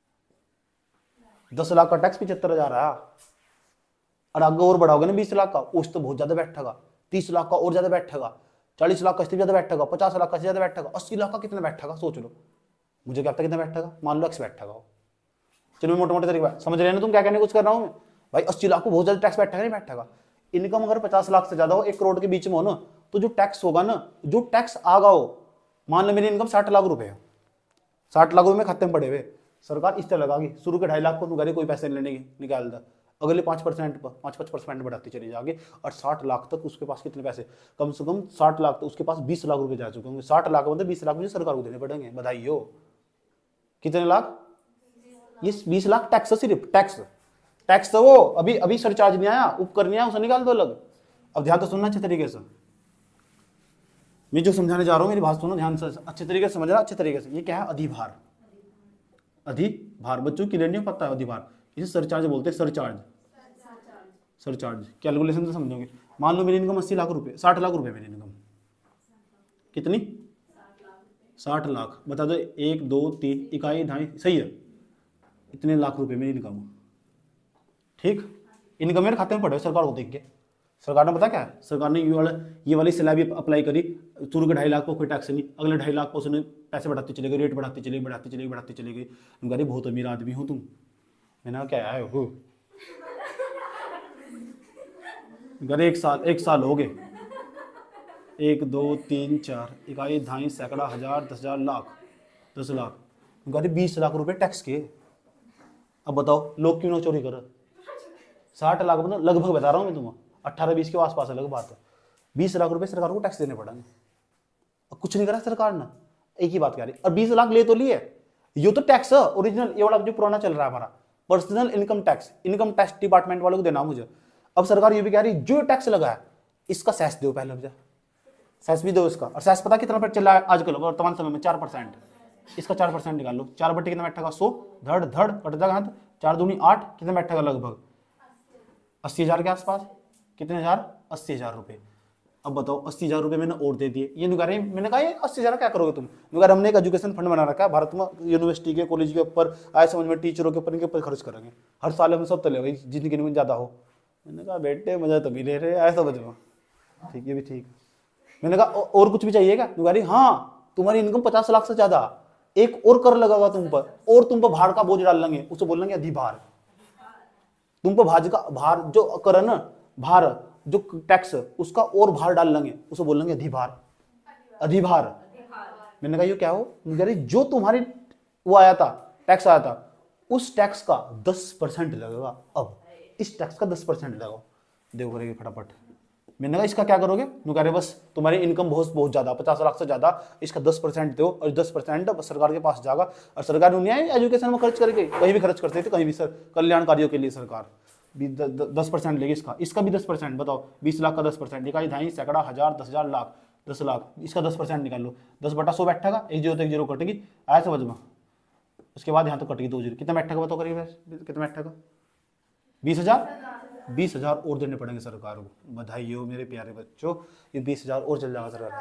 दस लाख का टैक्स पिछहत्तर हजार है और आगे और बढ़ाओगे ना बीस लाख का उस तो बहुत ज्यादा बैठेगा तीस लाख का और ज्यादा बैठेगा चालीस लाख का इससे ज्यादा बैठेगा पचास लाख का से ज्यादा बैठेगा अस्सी लाख का कितना बैठेगा सोच लो मुझे क्या पता कितना बैठेगा मान लो एक्स बैठेगा चलो मोटे मोटे तरीके समझ रहे हैं ना तुम क्या कहने कुछ कर रहा हूँ मैं? भाई अस्सी लाख को बहुत ज्यादा टैक्स बैठेगा नहीं बैठेगा? इनकम अगर पचास लाख से ज्यादा हो, एक करोड़ के बीच में हो ना, तो जो टैक्स होगा ना, जो टैक्स आगा हो, मान लो मेरी इनकम साठ लाख रुपए है, साठ लाख रुपए में खाते में पड़े हुए, सरकार इस तरह लगागी शुरू के ढाई लाख को नुगारी कोई पैसे लेने की निकाल दा, अगले पाँच परसेंट पाँच पाँच परसेंट बढ़ाती चली जाएगी और साठ लाख तक उसके पास कितने पैसे, कम से कम साठ लाख तक उसके पास बीस लाख रुपए जा चुके होंगे। साठ लाख मतलब बीस लाख मुझे सरकार को देने पड़ेंगे, बधाई हो। कितने लाख? ये बीस लाख टैक्स, सिर्फ टैक्स टैक्स तो वो अभी अभी सरचार्ज नहीं आया, उपकर नहीं आया, उसे निकाल दो अलग। अब ध्यान तो सुनना अच्छे तरीके से, मैं जो समझाने जा रहा हूँ मेरी बात सुनो ध्यान से, अच्छे तरीके से समझना, अच्छे तरीके से। ये क्या है? अधिभार। अधिभार बच्चों क्लियर नहीं पता है अधिभार, इसे सरचार्ज बोलते हैं, सरचार्ज सरचार्ज कैलकुलेशन से समझोगे। मान लो मेरी इनकम अस्सी लाख रुपए, साठ लाख रुपए मेरी इनकम, कितनी? साठ लाख। बता दो, एक दो तीन इकाई ढाई, सही है, इतने लाख रुपए मेरी इनकम, ठीक। इनकम मेरे खाते में पड़े सरकार को देख के। सरकार ने पता क्या है, सरकार ने ये वाला ये वाली स्लैब अप्लाई करी, शुरू के ढाई लाख को कोई टैक्स नहीं, अगले ढाई लाख को उसने पैसे बढ़ाती चली गई, रेट बढ़ाती चली बढ़ाती चली बढ़ाती चली गई। तुम कह रहे बहुत अमीर आदमी हो तुम, मैंने कहा क्या आए हो, अरे एक साल एक साल हो गए, एक दो तीन चार इकाई ढाई सैकड़ा हजार दस हजार लाख दस लाख, तुम कह रहे बीस लाख रुपए टैक्स के। अब बताओ लोग क्यों ना चोरी कर? साठ लाख मतलब लगभग बता रहा हूँ मैं तुम्हें, अट्ठारह बीस के आसपास अलग बात है, बीस लाख रुपए सरकार को टैक्स देने पड़ेंगे। और कुछ नहीं करा सरकार ने, एक ही बात कह रही। और बीस लाख ले तो लिए, ये तो टैक्स है ओरिजिनल, ये वाला जो पुराना चल रहा है हमारा personal income tax, income tax department वालों को देना मुझे। अब सरकार ये भी कह रही जो टैक्स लगा है इसका सेस दो पहले, मुझे सेस भी दो इसका। और सेस पता कितना चल रहा है आजकल वर्तमान समय में? चार परसेंट। इसका चार परसेंट निकाल लो, चार बट्टी कितना बैठेगा? सौ, धड़ धड़ कट जाएगा हाथ, चार दूनी आठ, कितना बैठेगा? लगभग अस्सी हजार के आसपास। कितने हजार? अस्सी हजार रुपए। अब बताओ अस्सी हजार रुपए मैंने और दे दिए, ये निकाल रहे, मैंने कहा ये अस्सी हजार क्या करोगे तुम? निकाल हमने एक एजुकेशन फंड बना रखा है भारत में, यूनिवर्सिटी के कॉलेज के ऊपर, आए समझ में टीचरों के ऊपर, इनके ऊपर खर्च करेंगे हर साल हम सब तले भाई जिंदगी में ज्यादा हो। मैंने कहा बेटे मजा तभी ले रहे ऐसा समझ में, ठीक है भी ठीक। मैंने कहा और कुछ भी चाहिए क्या? निकाली हाँ तुम्हारी इनकम पचास लाख से ज्यादा, एक और कर लगागा तुम पर, और तुम पर भार का बोझ डाल लेंगे, उसे बोलेंगे अधिभार। तुम पर भाज का भार जो कर ना, भार जो टैक्स उसका और भार डाल लेंगे, उसे बोलेंगे अधिभार। अधिभार। मैंने कहा ये क्या हो? जो तुम्हारी वो आया था टैक्स आया था, उस टैक्स का दस परसेंट लगेगा। अब इस टैक्स का दस परसेंट लगाओ, देखो करेंगे फटाफट। मैंने कहा इसका क्या करोगे? कह रहे बस तुम्हारी इनकम बहुत बहुत ज्यादा, पचास लाख से ज्यादा, इसका दस परसेंट दो, और दस परसेंट सरकार के पास जाएगा। और सरकार दुनिया एजुकेशन में खर्च करके कहीं भी खर्च करते थे, कहीं भी सर कल्याण कार्यों के लिए सरकार भी दस परसेंट लेगी इसका, इसका भी दस परसेंट। बताओ बीस लाख का दस परसेंट, इकाई ढाई सैकड़ा हजार दस हजार लाख दस लाख, इसका दस परसेंट निकाल लो, दस बटा सौ बैठेगा, एक जीरो तो एक जीरो कटेगी, आया समझ में। उसके बाद यहाँ तो कटेगी दो जीरो, कितना बैठेगा बताओ करीब कितना बैठेगा? बीस हजार बीस हजार और देने पड़ेंगे सरकार को। बधाई हो मेरे प्यारे बच्चों, ये बीस हजार और चल जाएगा सरकार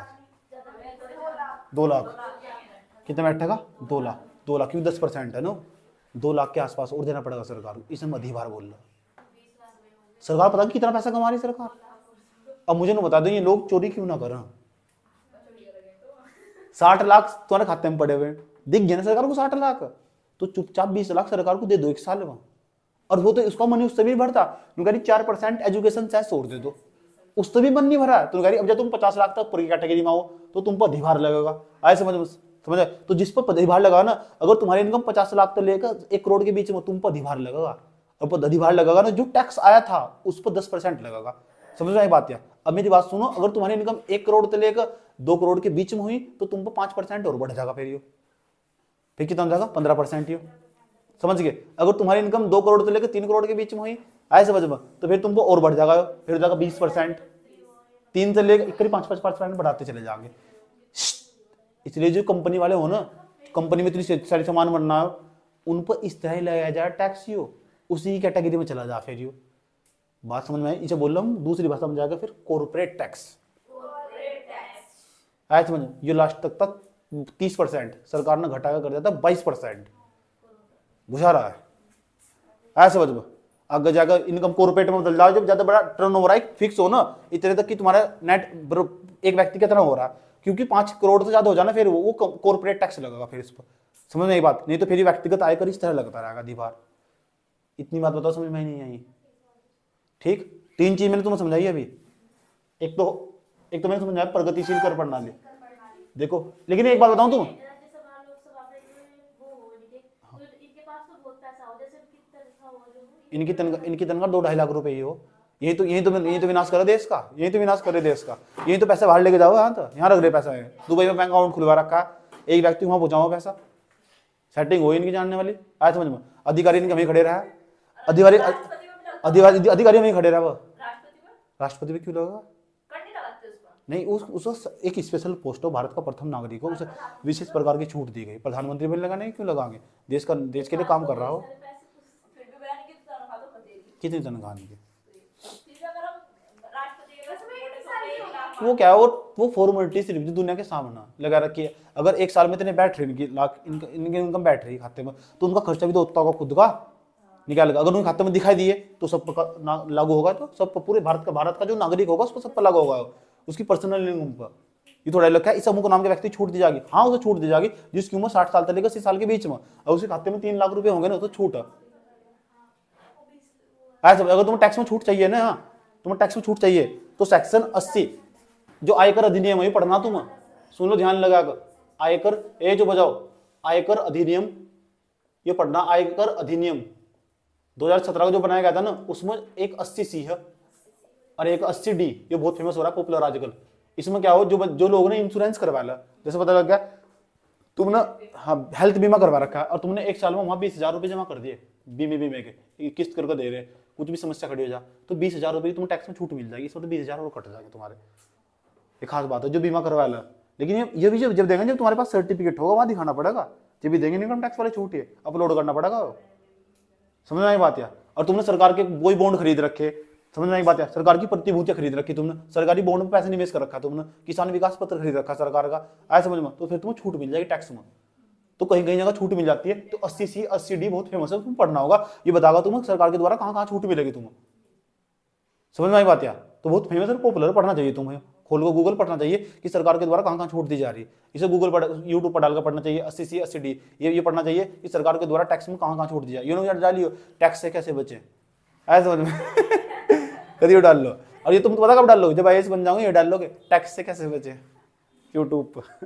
का। दो लाख कितना बैठेगा? दो लाख दो लाख क्योंकि दस परसेंट है ना, दो लाख के आसपास और देना पड़ेगा सरकार को। इसे हम अधिभार बोल रहे। सरकार पता कितना पैसा कमा रही सरकार। अब मुझे ना बता दो ये लोग चोरी क्यों ना करें? साठ लाख तुम्हारे खाते में पड़े हुए, दिख गया ना सरकार को साठ लाख, तो चुपचाप बीस लाख सरकार को दे दो एक साल में। और वो तो उसका मन उससे भी भरता, तुम चार परसेंट एजुकेशन सेस छोड़ दे दो, उससे भी मन नहीं भरा। तुम कह रही अब जब तुम पचास लाख तक पूरी कैटेगरी में हो तो तुम पर अधिभार लगेगा। आए समझ समझ तो जिस पर अधिभार लगा ना, अगर तुम्हारी इनकम पचास लाख तक लेकर एक करोड़ के बीच में, तुम पर अधिभार लगेगा। और अधिभार लगेगा ना, जो टैक्स आया था उस पर दस परसेंट लगेगा। समझ रहे बात? या अब मेरी बात सुनो, अगर तुम्हारी इनकम एक करोड़ से लेकर दो करोड़ के बीच में हुई तो तुम पर पांच परसेंट और बढ़ जाएगा, फिर फिर कितना हो जाएगा? पंद्रह परसेंट। यो समझ गए? अगर तुम्हारी इनकम दो करोड़ से लेकर तीन करोड़ के बीच में हुई, आए समझ में, तो फिर तुमको और बढ़ जाएगा, फिर हो जाएगा बीस परसेंट। तीन से लेकर करीब पांच पांच परसेंट बढ़ाते चले जाएंगे। इसलिए जो कंपनी वाले हो ना, कंपनी में इतनी सारी सामान बनना है, उन पर इस तरह ही लगाया जाए टैक्स, यो उसी कैटेगरी में चला जा। फिर यो बात समझ में आई? इसे बोल रहा हूँ दूसरी भाषा में जाएगा फिर कॉर्पोरेट टैक्स। आए समझ? ये लास्ट तक तक तीस परसेंट सरकार ने घटा कर दिया था, बाईस परसेंट बुझा रहा है। ऐसे समझ में आगे जाकर इनकम कॉर्पोरेट में बदल जाओ, जब ज्यादा बड़ा टर्नओवर है फिक्स हो ना, इतने तक कि तुम्हारा नेट एक व्यक्ति कितना हो रहा है, क्योंकि पांच करोड़ से ज्यादा हो जाना फिर वो कॉर्पोरेट टैक्स लगेगा फिर इस पर। समझ नहीं बात? नहीं तो फिर व्यक्तिगत आयकर इस तरह लगता रहेगा अधिभार। इतनी बात बताओ, समझ में नहीं आई? ठीक, तीन चीज मैंने तुम्हें समझाई अभी। एक तो एक तो मैंने समझाया प्रगतिशील कर प्रणाली। देखो लेकिन एक बात बताऊं तुम, इनकी तनख्वाह इनकी तनख्वाह दो ढाई लाख रुपए ही हो, यही तो यही तो यही तो विनाश करे देश का, यही तो विनाश करे देश का। यही तो पैसा बाहर लेके जाओ, यहाँ तो यहाँ रख रहे पैसा है, दुबई में बैंक अकाउंट खुलवा रखा है, एक व्यक्ति वहां पहुंचाओ पैसा, सेटिंग हो इनकी जानने वाली। आया समझ में? अधिकारी इनके वहीं खड़े रहा, अधिकारी अधिकारी अधिकारी वहीं खड़े रहा। वो राष्ट्रपति भी क्यों लगेगा? नहीं, उस उस एक स्पेशल पोस्ट हो, भारत का प्रथम नागरिक हो, उसे विशेष प्रकार की छूट दी गई। प्रधानमंत्री बनने लगा नहीं, क्यों लगाएंगे? देश का देश के लिए काम कर रहा हो। कितनी तनख्वाह की? वो क्या है, वो वो फॉर्मेलिटी सिर्फ जो दुनिया के सामने लगा रखी है। अगर एक साल में इतने बैठ रही इनकी लाख इनके इनकम बैठ रही खाते में, तो उनका खर्चा भी तो उतना होगा खुद का निकालेगा। अगर उनके खाते में दिखाई दिए तो सब पर लागू होगा, तो सब पर पूरे भारत का भारत का जो नागरिक होगा उसको सब पर लागू होगा, उसकी पर्सनल इनकम पर। ये थोड़ा लगता है इस समूह को नाम के व्यक्ति छूट दी जाएगी। हाँ, उसे छूट दी जाएगी जिसकी उम्र साठ साल से लेकर अस्सी साल के बीच में, और उसके खाते में तीन लाख रुपए होंगे ना, तो छूट है। अगर तुम्हें टैक्स में छूट चाहिए ना, तुम्हें टैक्स में छूट चाहिए तो सेक्शन अस्सी जो आयकर अधिनियम है पढ़ना तुम, सुन लो ध्यान लगाकर। आयकर ए जो बजाओ, आयकर अधिनियम ये पढ़ना। आयकर अधिनियम दो हज़ार सत्रह का जो बनाया गया था ना, उसमें एक अस्सी सी है और एक अस्सी डी, ये बहुत फेमस हो रहा है, पॉपुलर आजकल। इसमें क्या हो, जो जो लोगों ने इंश्योरेंस करवा लिया, जैसे पता लग गया तुमने हाँ हेल्थ बीमा करवा रखा है और तुमने एक साल में वहां बीस हजार रुपए जमा कर दिए बीमे बीमे के, किस्त करके दे रहे, कुछ भी समस्या खड़ी हो जा तो बीस हजार रुपए की तुम्हें टैक्स में छूट मिल जाएगी। इसमें तो बीस हजार कट जाएंगे तुम्हारे। ये खास बात है जो बीमा करवा ला। लेकिन ये ये भी जब जब देंगे, जब तुम्हारे पास सर्टिफिकेट होगा वहां दिखाना पड़ेगा, जब भी देंगे इनकम टैक्स वाले छूट, है अपलोड करना पड़ेगा। समझ में आई बात? यार और तुमने सरकार के वही बॉन्ड खरीद रखे, समझ में आई बात? यार सरकार की प्रतिभूतियां खरीद रखी तुमने, सरकारी बॉन्ड में पैसे निवेश कर रखा तुमने, किसान विकास पत्र खरीद रखा सरकार का, आया समझ में? तो फिर तुम्हें छूट मिल जाएगी टैक्स में, तो कहीं कहीं जगह छूट मिल जाती है। तो अस्सी सी अस्सी डी बहुत फेमस है, तुम पढ़ना होगा, ये बताएगा तुम्हें सरकार के द्वारा कहाँ कहाँ छूट मिलेगी तुम्हें। समझ में आई बात? यार तो बहुत फेमस है, पॉपुलर, पढ़ना चाहिए तुम्हें, खोल को गूगल पढ़ना चाहिए कि सरकार के द्वारा कहाँ कहाँ छूट दी जा रही है। इसे गूगल पर यूट्यूब पर डालकर पढ़ना चाहिए, अस्सी सी अस्सी डी, ये ये पढ़ना चाहिए कि सरकार के द्वारा टैक्स में कहाँ कहाँ छूट दी जाए। यूनो डालियो टैक्स से कैसे बचे, ऐसे समझ में कभी डाल लो। और ये तुम पता कब डाल लो, जब आई ए एस बन जाओगे ये डाल लोगे, टैक्स से कैसे बचे यूट्यूब पर।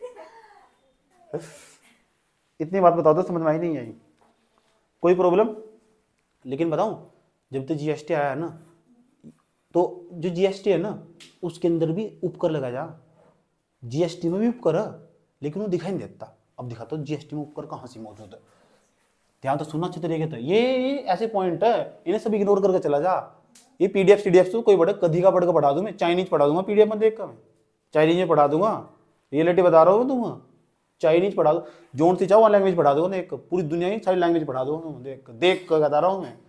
इतनी बात बताओ तो समझ में आई नहीं आई? कोई प्रॉब्लम? लेकिन बताऊं, जब तक जीएसटी आया है ना, तो जो जीएसटी है ना उसके अंदर भी उपकर लगा जा, जीएसटी में भी उपकर है लेकिन वो दिखाई नहीं देता। अब दिखाता हूं जीएसटी में उपकर कहां से मौजूद है, ध्यान तो सुनना अच्छे तरीके से। ये ऐसे पॉइंट है, इन्हें सब इग्नोर करके चला जा। ये पीडीएफ सीडीएफ तो कोई बड़े कधी का पढ़ के पढ़ा दूं मैं, चाइनीज पढ़ा दूंगा पीडीएफ में देख कर, चाइनीज में पढ़ा दूंगा, रियलिटी बता रहा हूँ तुम, चाइनीज पढ़ा दो, जोन सी चाहो लैंग्वेज पढ़ा दो, देख पूरी दुनिया की सारी लैंग्वेज पढ़ा दो, देख देख कर बता रहा हूँ मैं,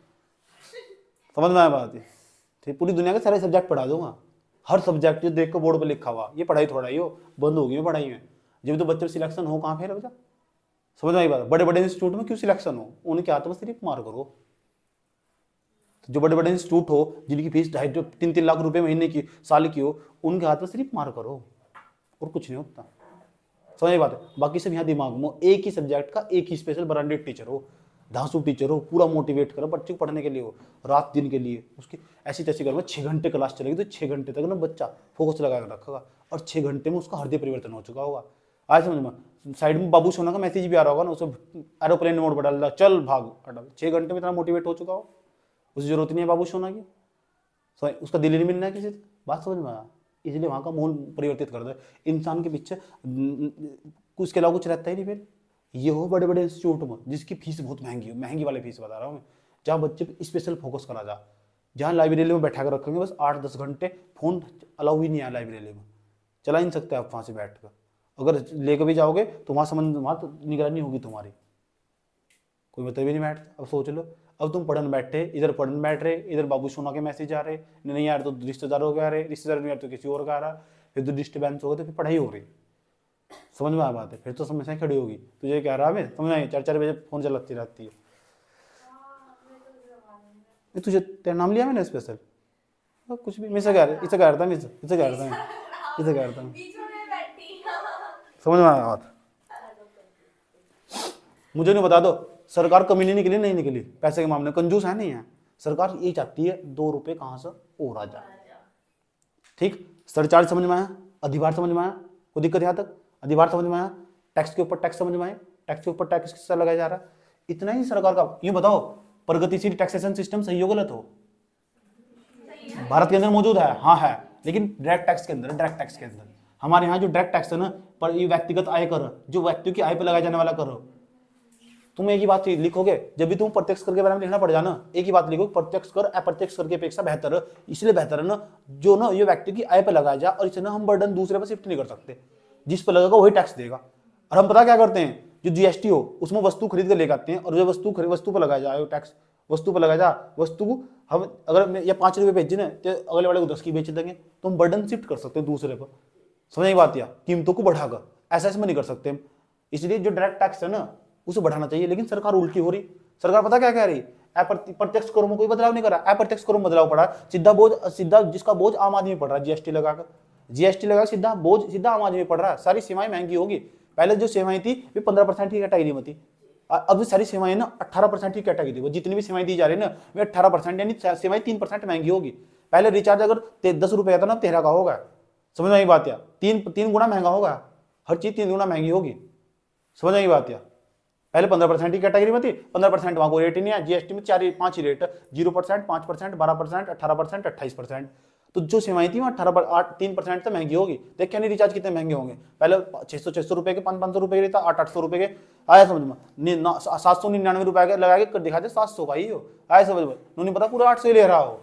समझ में आया बात? ठीक, पूरी दुनिया के सारे सब्जेक्ट पढ़ा दूंगा, हर सब्जेक्ट जो देख कर बोर्ड पर लिखा हुआ। ये पढ़ाई थोड़ा ही हो बंद होगी मैं पढ़ाई में, जब तो बच्चे सिलेक्शन हो कहाँ फिर बच्चा, समझ में आई बात? बड़े बड़े इंस्टीट्यूट में क्यों सिलेक्शन हो, उनके हाथ में सिर्फ मार करो। तो जो बड़े बड़े इंस्टीट्यूट हो जिनकी फीस ढाई तीन तीन लाख रुपए महीने की साल की हो, उनके हाथ में सिर्फ मार करो और कुछ नहीं होता। समझ बात है? बाकी सब यहाँ दिमाग में एक ही सब्जेक्ट का एक ही स्पेशल ब्रांडेड टीचर हो, धांसू टीचर हो, पूरा मोटिवेट करो बच्चे को पढ़ने के लिए हो, रात दिन के लिए उसकी ऐसी तैसी करो। छः घंटे क्लास चलेगी तो छः घंटे तक ना बच्चा फोकस लगा कर रखेगा और छः घंटे में उसका हृदय परिवर्तन हो चुका होगा। आज समझ में, साइड में बाबू सोना का मैसेज भी आ रहा होगा ना, उसे एरोप्लेन मोड पर डाल, चल भाग, छः घंटे में इतना मोटिवेट हो चुका हो, उसे जरूरत नहीं है बाबू सोना की, समझ उसका दिल नहीं मिलना है किसी से, बात समझ में आया? इसलिए वहाँ का माहौल परिवर्तित कर दो। इंसान के पीछे उसके अलावा कुछ रहता ही नहीं। फिर ये हो बड़े बड़े इंस्टीट्यूट में जिसकी फीस बहुत महंगी हो, महंगी वाली फीस बता रहा हूँ मैं, जहाँ बच्चे पे स्पेशल फोकस करा जा, जहाँ लाइब्रेरी में बैठा कर रखेंगे बस आठ दस घंटे, फोन अलाउ ही नहीं है लाइब्रेरी में, चला ही नहीं सकते आप वहाँ से बैठ कर। अगर लेकर भी जाओगे तो वहाँ समझ वहाँ तो निगरानी होगी तुम्हारी, कोई मतलब ही नहीं बैठता। अब सोच लो, अब तुम पढ़ने बैठे, इधर पढ़ने बैठ रहे, इधर बाबू सोना के मैसेज आ रहे, नहीं यार तो रिश्तेदारों के आ रहे, रिश्तेदार नहीं यार तो किसी और का आ रहा, फिर तो डिस्टर्बेंस हो गए, तो फिर पढ़ाई हो रही, समझ में आ बात है? फिर तो समस्या खड़ी होगी। तुझे क्या रहा है समझ आई? चार चार बजे फोन चलाती रहती है। तुझे तेरा नाम लिया मैंने स्पेशल, कुछ भी मिस कह रहा इसे कह रहा था मिस इसे कह रहा था इसे कह रहा था समझ में आया बात? मुझे नहीं बता दो सरकार कमी नहीं निकली, नहीं निकली पैसे के मामले, कंजूस है नहीं है सरकार, ये चाहती है दो रुपए कहां से और आ जाए। ठीक, सरचार्ज समझ में आया, अधिभार समझ में आया, कोई दिक्कत यहां तक? अधिभार समझ में आया, टैक्स के ऊपर टैक्स समझ में आया, टैक्स के ऊपर टैक्स किससे लगाया जा रहा है, इतना ही सरकार का। ये बताओ प्रगतिशील टैक्सेशन सिस्टम सही हो गलत हो? भारत के अंदर मौजूद है, हाँ है, लेकिन डायरेक्ट टैक्स के अंदर, डायरेक्ट टैक्स के अंदर हमारे यहाँ जो डायरेक्ट टैक्स है ना, पर ये व्यक्तिगत आय कर, जो व्यक्तियों की आय पर लगाया जाने वाला कर, तुम एक ही बात लिखोगे जब भी तुम प्रत्यक्ष कर के बारे में लिखना पड़ जाना, एक ही बात लिखो, प्रत्यक्ष कर अप्रत्यक्ष कर की अपेक्षा बेहतर है, इसलिए बेहतर है ना जो ना ये व्यक्ति की आय पर लगाया जाए, और इसे ना हम बर्डन दूसरे पर शिफ्ट नहीं कर सकते, जिस पर लगेगा वही टैक्स देगा। और हम पता क्या करते हैं, जो जीएसटी हो उसमें वस्तु खरीद कर लेकर आते हैं, और जो वस्तु खरीद वस्तु पर लगाया जाए टैक्स, वस्तु पर लगाया जाए, वस्तु हम अगर ये पांच रुपए बेचे ना तो अगले वाले को दस की बेच देंगे, तो हम बर्डन शिफ्ट कर सकते हैं दूसरे पर। समझ बात, या कीमतों को बढ़ाकर ऐसा ऐसा नहीं कर सकते हम, इसलिए जो डायरेक्ट टैक्स है ना उसे बढ़ाना चाहिए। लेकिन सरकार उल्टी हो रही, सरकार पता क्या कह रही, प्रत्यक्ष करों में कोई बदलाव नहीं करा, अप्रत्यक्ष करों में बदलाव पड़ा, सीधा बोझ, सीधा जिसका बोझ आम आदमी पड़ रहा है, जीएसटी लगाकर, जीएसटी लगाकर सीधा बोझ सीधा आम आदमी पड़ रहा है। सारी सेवाएं महंगी होगी, पहले जो सेवाएं थी वे पंद्रह परसेंट की कैटेगरी में थी, अब सारी सेवाएं ना अठारह परसेंट की कैटेगरी, वो जितनी भी सेवाएं दी जा रही है ना वे अठारह परसेंट, यानी सेवाएं तीन परसेंट महंगी होगी। पहले रिचार्ज अगर दस रुपए था ना तेरह का होगा, समझ में बात, या तीन तीन गुना महंगा होगा, हर चीज तीन गुना महंगी होगी, समझ में बात। या पहले पंद्रह परसेंट की कैटेगरी में थी, पंद्रह परसेंट वहां को रेट ही नहीं है, जीएसटी में चार पांच ही रेट, जीरो परसेंट, पांच परसेंट, बारह परसेंट, अठारह परसेंट, अट्ठाईस परसेंट। तो जो सेवाएं थी वहां अठारह आठ तीन परसेंट तो महंगी होगी। देख क्या नहीं रिचार्ज कितने महंगे होंगे, पहले छह सौ छह सौ रुपए के, पांच पांच सौ रुपए के था, आठ आठ सौ रुपए के, आया समझ में, सात सौ निन्यानवे रुपए के लगा के दिखा दे सात सौ का ही हो, आया समझ में, नहीं पता पूरा आठ सौ ले रहा हो,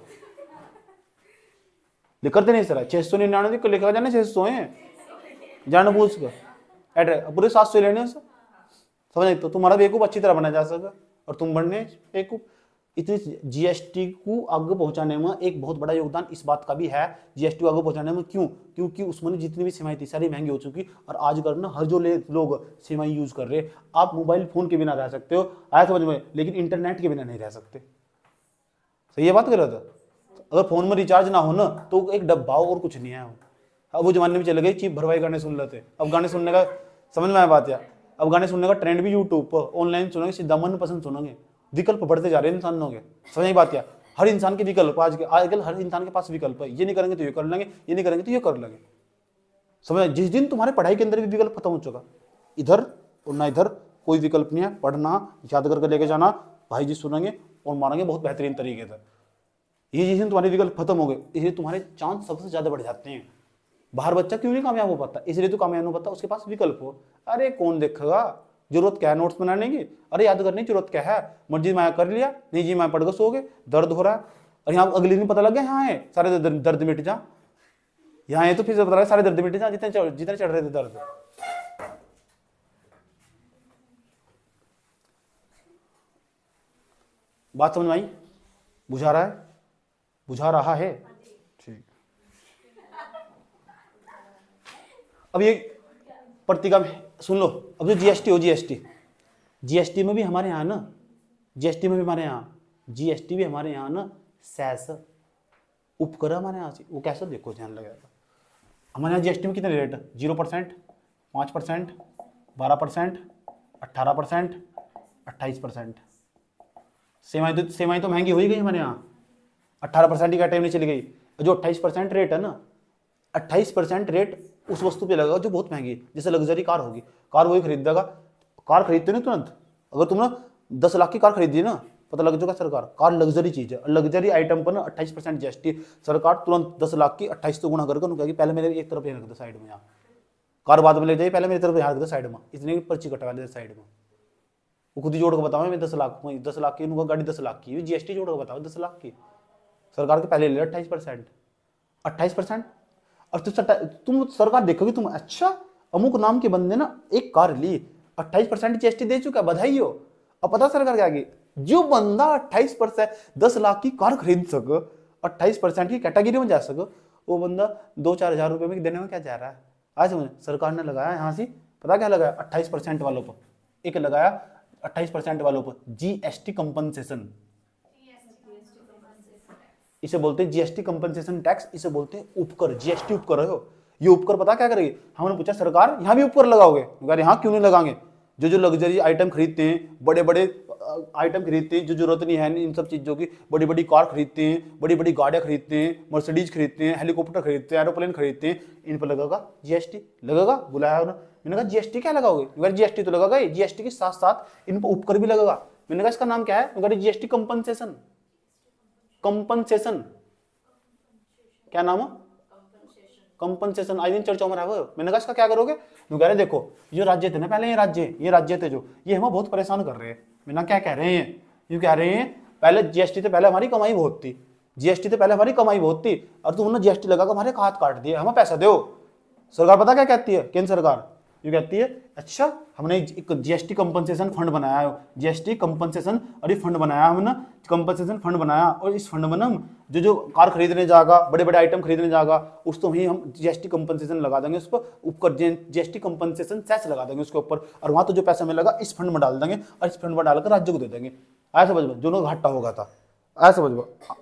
करते नहीं सर, छह सौ निन्यानवे लिखा जाने छह सौ है जान बूझ कर एड्रेस पूरे सात सौ लेने से, समझ। तो तुम्हारा बेवकूफ अच्छी तरह बना जा सके और तुम बनने बेवकूफ। इतनी जीएसटी को आगे पहुंचाने में एक बहुत बड़ा योगदान इस बात का भी है, जीएसटी को आगे पहुंचाने में, क्यों? क्योंकि उसमें जितनी भी सेवाएं थी सारी महंगी हो चुकी, और आज कर ना हर जो लोग सेवाएं यूज कर रहे, आप मोबाइल फोन के बिना रह सकते हो, आया समझ में, लेकिन इंटरनेट के बिना नहीं रह सकते। सही ये बात कर रहा था, अगर फोन में रिचार्ज ना हो ना तो एक डब्बा हो और कुछ नहीं है। अब वो जमाने में चले गए चिप भरवाई गाने सुन लेते, अब गाने सुनने का समझ में आया बात, या अब गाने सुनने का ट्रेंड भी यूट्यूब पर ऑनलाइन सुनोगे, सीधा मन पसंद सुनोगे, विकल्प बढ़ते जा रहे हैं इंसानों के, समझ बात। या हर इंसान के विकल्प आज आजकल हर इंसान के पास विकल्प है, ये नहीं करेंगे तो ये कर लेंगे, ये नहीं करेंगे तो ये कर लेंगे, समझ। जिस दिन तुम्हारे पढ़ाई के अंदर भी विकल्प खत्म हो चुका, इधर और ना इधर कोई विकल्प नहीं है, पढ़ना याद करके लेके जाना, भाई जी सुनेंगे और मारेंगे बहुत बेहतरीन तरीके से। ये जिस दिन तुम्हारे विकल्प खत्म हो गए, इसलिए तुम्हारे चांस सबसे ज्यादा बढ़ जाते हैं। बाहर बच्चा क्यों नहीं कामयाब हो पाता, इसलिए तो कामयाब हो पाता, उसके पास विकल्प हो। अरे कौन देखेगा, जरूरत क्या है नोट्स बनाने की, अरे याद करने की जरूरत क्या है, मर्जी मैं कर लिया, नहीं जी मैं पढ़ कर सो गए, दर्द हो रहा है, और यहाँ अगले दिन पता लग गया यहाँ है सारे दर्द, दर्द मिट जा, यहाँ है तो फिर पता लगा सारे दर्द मिट जा, जितने जितने चढ़ रहे थे दर्द। बात समझ में आई? बुझा रहा है, बुझा रहा है, ठीक। अब ये प्रतिगम सुन लो, अब जो जीएसटी हो, जीएसटी जीएसटी में भी हमारे यहाँ ना, जीएसटी में भी हमारे यहाँ जीएसटी भी हमारे यहाँ ना सैस उपकर हमारे यहाँ से, वो कैसे देखो ध्यान लगेगा। हमारे यहाँ जीएसटी में कितने रेट है, जीरो परसेंट, पाँच परसेंट, बारह परसेंट, अट्ठारह परसेंट, अट्ठाईस परसेंट। सेवाएं तो सेवाएं तो महंगी हो ही गई हमारे यहाँ, अट्ठारह परसेंट की कैटेगरी चली गई। जो अट्ठाईस परसेंट रेट है ना, अट्ठाईस परसेंट रेट उस वस्तु पे लगेगा जो बहुत महंगी है, जैसे लग्जरी कार होगी, कार वही खरीदेगा, कार खरीदते नहीं तुरंत। अगर तुम ना दस लाख की कार खरीदी ना, पता लग जाएगा सरकार कार लग्जरी चीज है, लग्जरी आइटम पर ना अट्ठाईस परसेंट जीएसटी, सरकार तुरंत दस लाख की अट्ठाईस तो गुना करके कहेगी पहले मेरे एक तरफ रख दो साइड में, यहाँ कार बाद में ले जाइए, पहले मेरी तरफ यहाँ रख दो साइड में, इतनी पर्ची कटवा दे साइड में। वो खुद ही जोड़ के बताओ मैं दस लाख दस लाख की गाड़ी दस लाख की जीएसटी जोड़ के बताओ दस लाख की, सरकार के पहले ले अट्ठाईस परसेंट अट्ठाईस परसेंट और तुम सरकार देखोगे तुम, अच्छा अमुक नाम के बंदे ना एक कार ली अट्ठाईस परसेंट जीएसटी दे चुका, बधाई हो। अब पता सरकार क्या आगे, जो बंदा अट्ठाईस परसेंट दस लाख की कार खरीद सके, अट्ठाईस परसेंट की कैटेगरी में जा सके, वो बंदा दो चार हजार रुपए में देने में क्या जा रहा है। आज समझ सरकार ने लगाया यहाँ से, पता क्या लगाया अट्ठाईस परसेंट वालों पर, एक लगाया अट्ठाईस परसेंट वालों पर जीएसटी कंपनसेशन, इसे बोलते हैं जीएसटी कंपनसेशन टैक्स, इसे बोलते हैं उपकर, जीएसटी उपकर है। ये उपकर पता क्या करेगी, हमने पूछा सरकार यहाँ भी उपकर लगाओगे, अगर यहाँ क्यों नहीं लगाएंगे, जो जो लग्जरी आइटम खरीदते हैं, बड़े बड़े आइटम खरीदते हैं जो जरूरत नहीं है इन सब चीजों की, बड़ी बड़ी कार खरीदते हैं, बड़ी बड़ी गाड़ियां खरीदते हैं, मर्सिडीज खरीदते हैं, हेलीकॉप्टर खरीदते हैं, एरोप्लेन खरीदते हैं, इन पर लगेगा जीएसटी। लगेगा? बुलाया उन्होंने, मैंने कहा जीएसटी क्या लगाओगे? जीएसटी तो लगेगा, जीएसटी के साथ साथ इन पर उपकर भी लगेगा। मैंने कहा इसका नाम क्या है? GST compensation. कंपनसेशन क्या नाम है? कंपनसेशन। आई दिन चर्चा में रहा। मैंने कहा इसका क्या करोगे? कह रहे देखो जो राज्य थे ना, पहले ये राज्य ये राज्य थे जो, ये हमें बहुत परेशान कर रहे हैं। मैंने क्या कह रहे हैं? ये कह रहे हैं पहले जीएसटी से पहले हमारी कमाई बहुत थी, जीएसटी से पहले हमारी कमाई बहुत थी, और तुमने जीएसटी लगा कर हमारे हाथ काट दिए, हमें पैसा दो। सरकार पता क्या कहती है? केंद्र सरकार ये कहती है अच्छा हमने एक जीएसटी कंपनसेशन फंड बनाया है, जीएसटी कंपनसेशन और ये फंड बनाया हमने, कंपनसेशन फंड बनाया, और इस फंड में ना जो जो कार खरीदने जाएगा, बड़े बड़े आइटम खरीदने जाएगा, उस तो वहीं हम जीएसटी कंपनसेशन लगा देंगे उस पर, ऊपर जीएसटी कंपनसेशन सेस लगा देंगे उसके ऊपर, और वहां तो जो पैसा मिलेगा इस फंड में डाल देंगे, और इस फंड में डालकर राज्य को दे देंगे। ऐसा समझ जो लोग घाटा होगा था, ऐसा समझ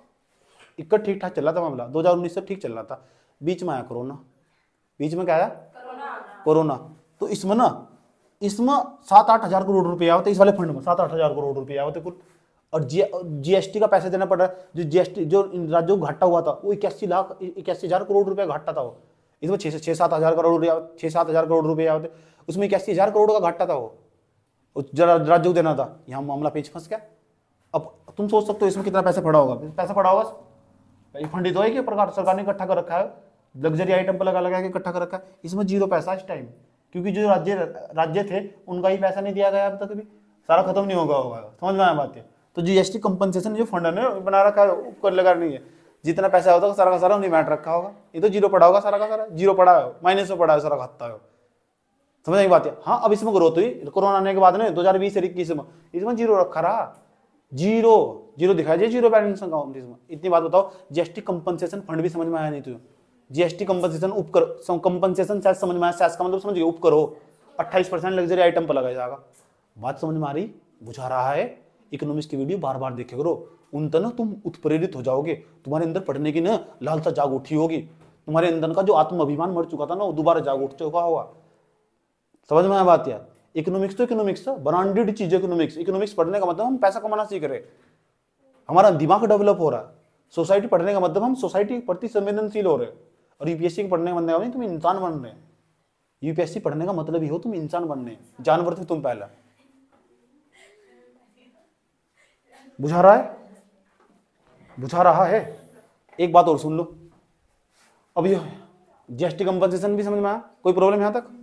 इक्का ठीक ठाक चल रहा था मामला, दो हजार उन्नीस से ठीक चल रहा था, बीच में आया कोरोना। बीच में क्या आया? कोरोना। तो इसमें ना इसमें सात आठ हजार करोड़ रुपए आते, इस वाले फंड में सात आठ हजार करोड़ रुपए आते कुल, और जीएसटी का पैसा देना पड़ रहा है। जो जीएसटी जो राज्यों को घाटा हुआ था वो इक्यासी लाख इक्यासी हजार करोड़ रुपया घाटा था वो, इसमें छह छह सात हजार करोड़ रुपया छह सात हजार करोड़ रुपये आते, उसमें इक्यासी हजार करोड़ का घाटा था वो, जरा राज्यों को देना था। यहाँ मामला पेच फंस गया। अब तुम सोच सकते हो इसमें कितना पैसा पड़ा होगा? पैसा पड़ा होगा फंड तो है कि प्रकार सरकार ने इकट्ठा कर रखा है, लग्जरी आइटम पर लगा लगा के इकट्ठा कर रखा है, इसमें जीरो पैसा इस टाइम, क्योंकि जो राज्य राज्य थे उनका ही पैसा नहीं दिया गया अब तक भी, सारा खत्म नहीं होगा होगा। समझ में आया बात है? तो जीएसटी कंपनसेशन जो फंड है बना रखा है, कर लगा नहीं है, जितना पैसा होता है सारा का सारा उन्हें मैट रखा होगा, ये तो जीरो पड़ा होगा, सारा का सारा जीरो पड़ा है, माइनस में पड़ा है, सारा खाता है। समझ आई बात है? हाँ अब इसमें ग्रोथ हुई कोरोना आने के बाद में दो हजार बीस इक्कीस में, इसमें जीरो रखा रहा, जीरो जीरो दिखाई दे, जीरो बैलेंस अकाउंट इसमें। इतनी बात बताओ, जीएसटी कंपनसेशन फंड भी समझ में आया नहीं तुझे? जीएसटी कंपनसेशन उपकर कंपनसेशन सेस समझ में आया? सेस का मतलब समझ गए, उपकर हो अट्ठाईस परसेंट लग्जरी आइटम पर लगाया जाएगा। बात समझ में आ रही? बुझा रहा है? इकोनॉमिक्स की वीडियो बार बार देखे करो, उन तक ना तुम उत्प्रेरित हो जाओगे, तुम्हारे अंदर पढ़ने की ना लालसा जाग उठी होगी, तुम्हारे अंदर का जो आत्म अभिमान मर चुका था ना वो दोबारा जाग उठ चुका होगा। समझ में आया बात यार? इकोनॉमिक्स तो इकोनॉमिक्स ब्रांडेड चीज है इकोनॉमिक्स। इकोनॉमिक्स पढ़ने का मतलब हम पैसा कमाना सीख रहे, हमारा दिमाग डेवलप हो रहा है। सोसाइटी पढ़ने का मतलब हम सोसाइटी के प्रति संवेदनशील हो रहे, और यूपीएससी के पढ़ने का मतलब नहीं तुम इंसान बन रहे। यूपीएससी पढ़ने का मतलब ही हो तुम इंसान बन रहे, जानवर थे तुम पहला। बुझा रहा है? बुझा रहा है? एक बात और सुन लो, अब ये जीएसटी कंपनसेशन भी समझ में आया? कोई प्रॉब्लम यहां तक?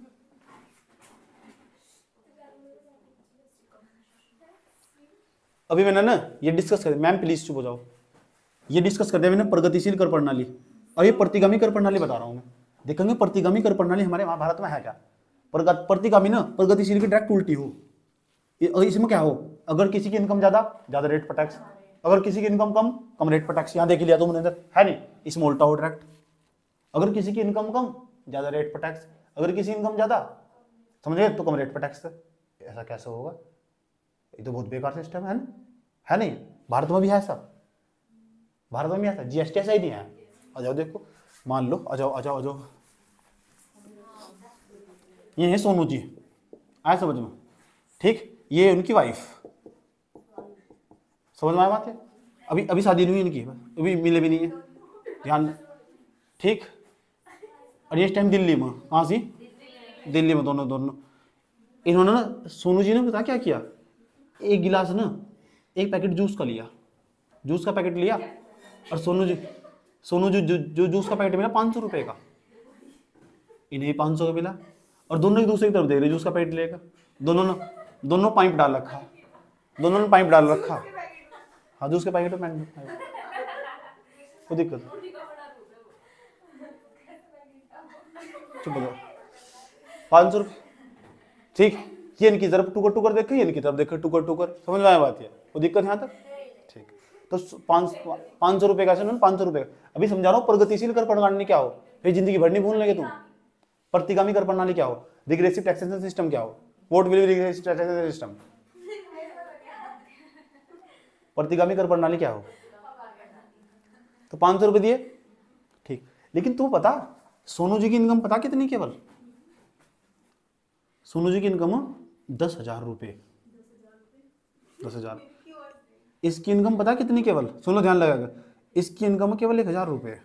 अभी मैंने ना ये डिस्कस कर, मैम प्लीज चुप हो जाओ, ये डिस्कस कर दिया मैंने प्रगतिशील कर प्रणाली, और ये प्रतिगामी कर प्रणाली बता रहा हूं मैं। देखेंगे प्रतिगामी कर प्रणाली हमारे भारत में है क्या? प्रतिगामी ना प्रगतिशील की डायरेक्ट उल्टी हो। इसमें क्या हो? अगर किसी की इनकम ज्यादा ज्यादा रेट पर टैक्स, अगर किसी की इनकम कम कम रेट पर टैक्स। यहां देख लिया तुमने अंदर है नहीं, इसमें उल्टा हो डायरेक्ट। अगर किसी की इनकम कम ज्यादा रेट पर टैक्स, अगर किसी इनकम ज्यादा समझे तो कम रेट पर टैक्स। ऐसा कैसे होगा? ये तो बहुत बेकार सिस्टम है ना, है नहीं? भारत में भी है ऐसा, भारत में भी ऐसा जीएसटी ऐसा ही नहीं है। आ जाओ देखो, मान लो आ जाओ आ जाओ आ जाओ, ये है सोनू जी, आए समझ में? ठीक, ये उनकी वाइफ, समझ में आया बात है? अभी अभी शादी नहीं हुई इनकी, अभी मिले भी नहीं है, ध्यान। ठीक, और ये इस टाइम दिल्ली में, कहाँ सी? दिल्ली में दोनों दोनों। इन्होंने ना, सोनू जी ने पता क्या किया, एक गिलास ना एक पैकेट जूस का लिया, जूस का पैकेट लिया, और सोनू जी सोनू जी जो, जो जूस का पैकेट मिला पाँच सौ रुपये का, इन्हें पाँच सौ का मिला, और दोनों एक दूसरे की तरफ देख रहे जूस का पैकेट लेकर। दोनों ने दोनों पाइप डाल रखा, दोनों ने पाइप डाल रखा, हाँ जूस के पैकेट में कोई दिक्कत? चुप हो जाओ। पाँच सौ रुपये, ठीक, ये इनकी तरफ टुकर टुकर देखे, ये इनकी तरफ देखे टुकर टुकर, समझ में आया बात है? कोई दिक्कत यहाँ तक? ठीक, तो पाँच पाँच सौ रुपये का सुनो, पाँच सौ रुपये का। अभी समझा रहा हूँ प्रगतिशील कर प्रणाली क्या हो, फिर जिंदगी भर नहीं भूल लेंगे तुम। प्रतिगामी कर प्रणाली क्या हो, रिग्रेसिव टैक्सेशन सिस्टम क्या हो, what will be regressive taxation system. प्रतिगामी कर प्रणाली क्या हो? तो पाँच सौ रुपये दिए, ठीक, लेकिन तुम्हें पता सोनू जी की इनकम पता कितनी? केवल सोनू जी की इनकम दस हजार रुपये, दस हजार। इसकी इनकम पता है कितनी? केवल सुनो, ध्यान लगाकर, इसकी इनकम केवल एक हजार रुपये।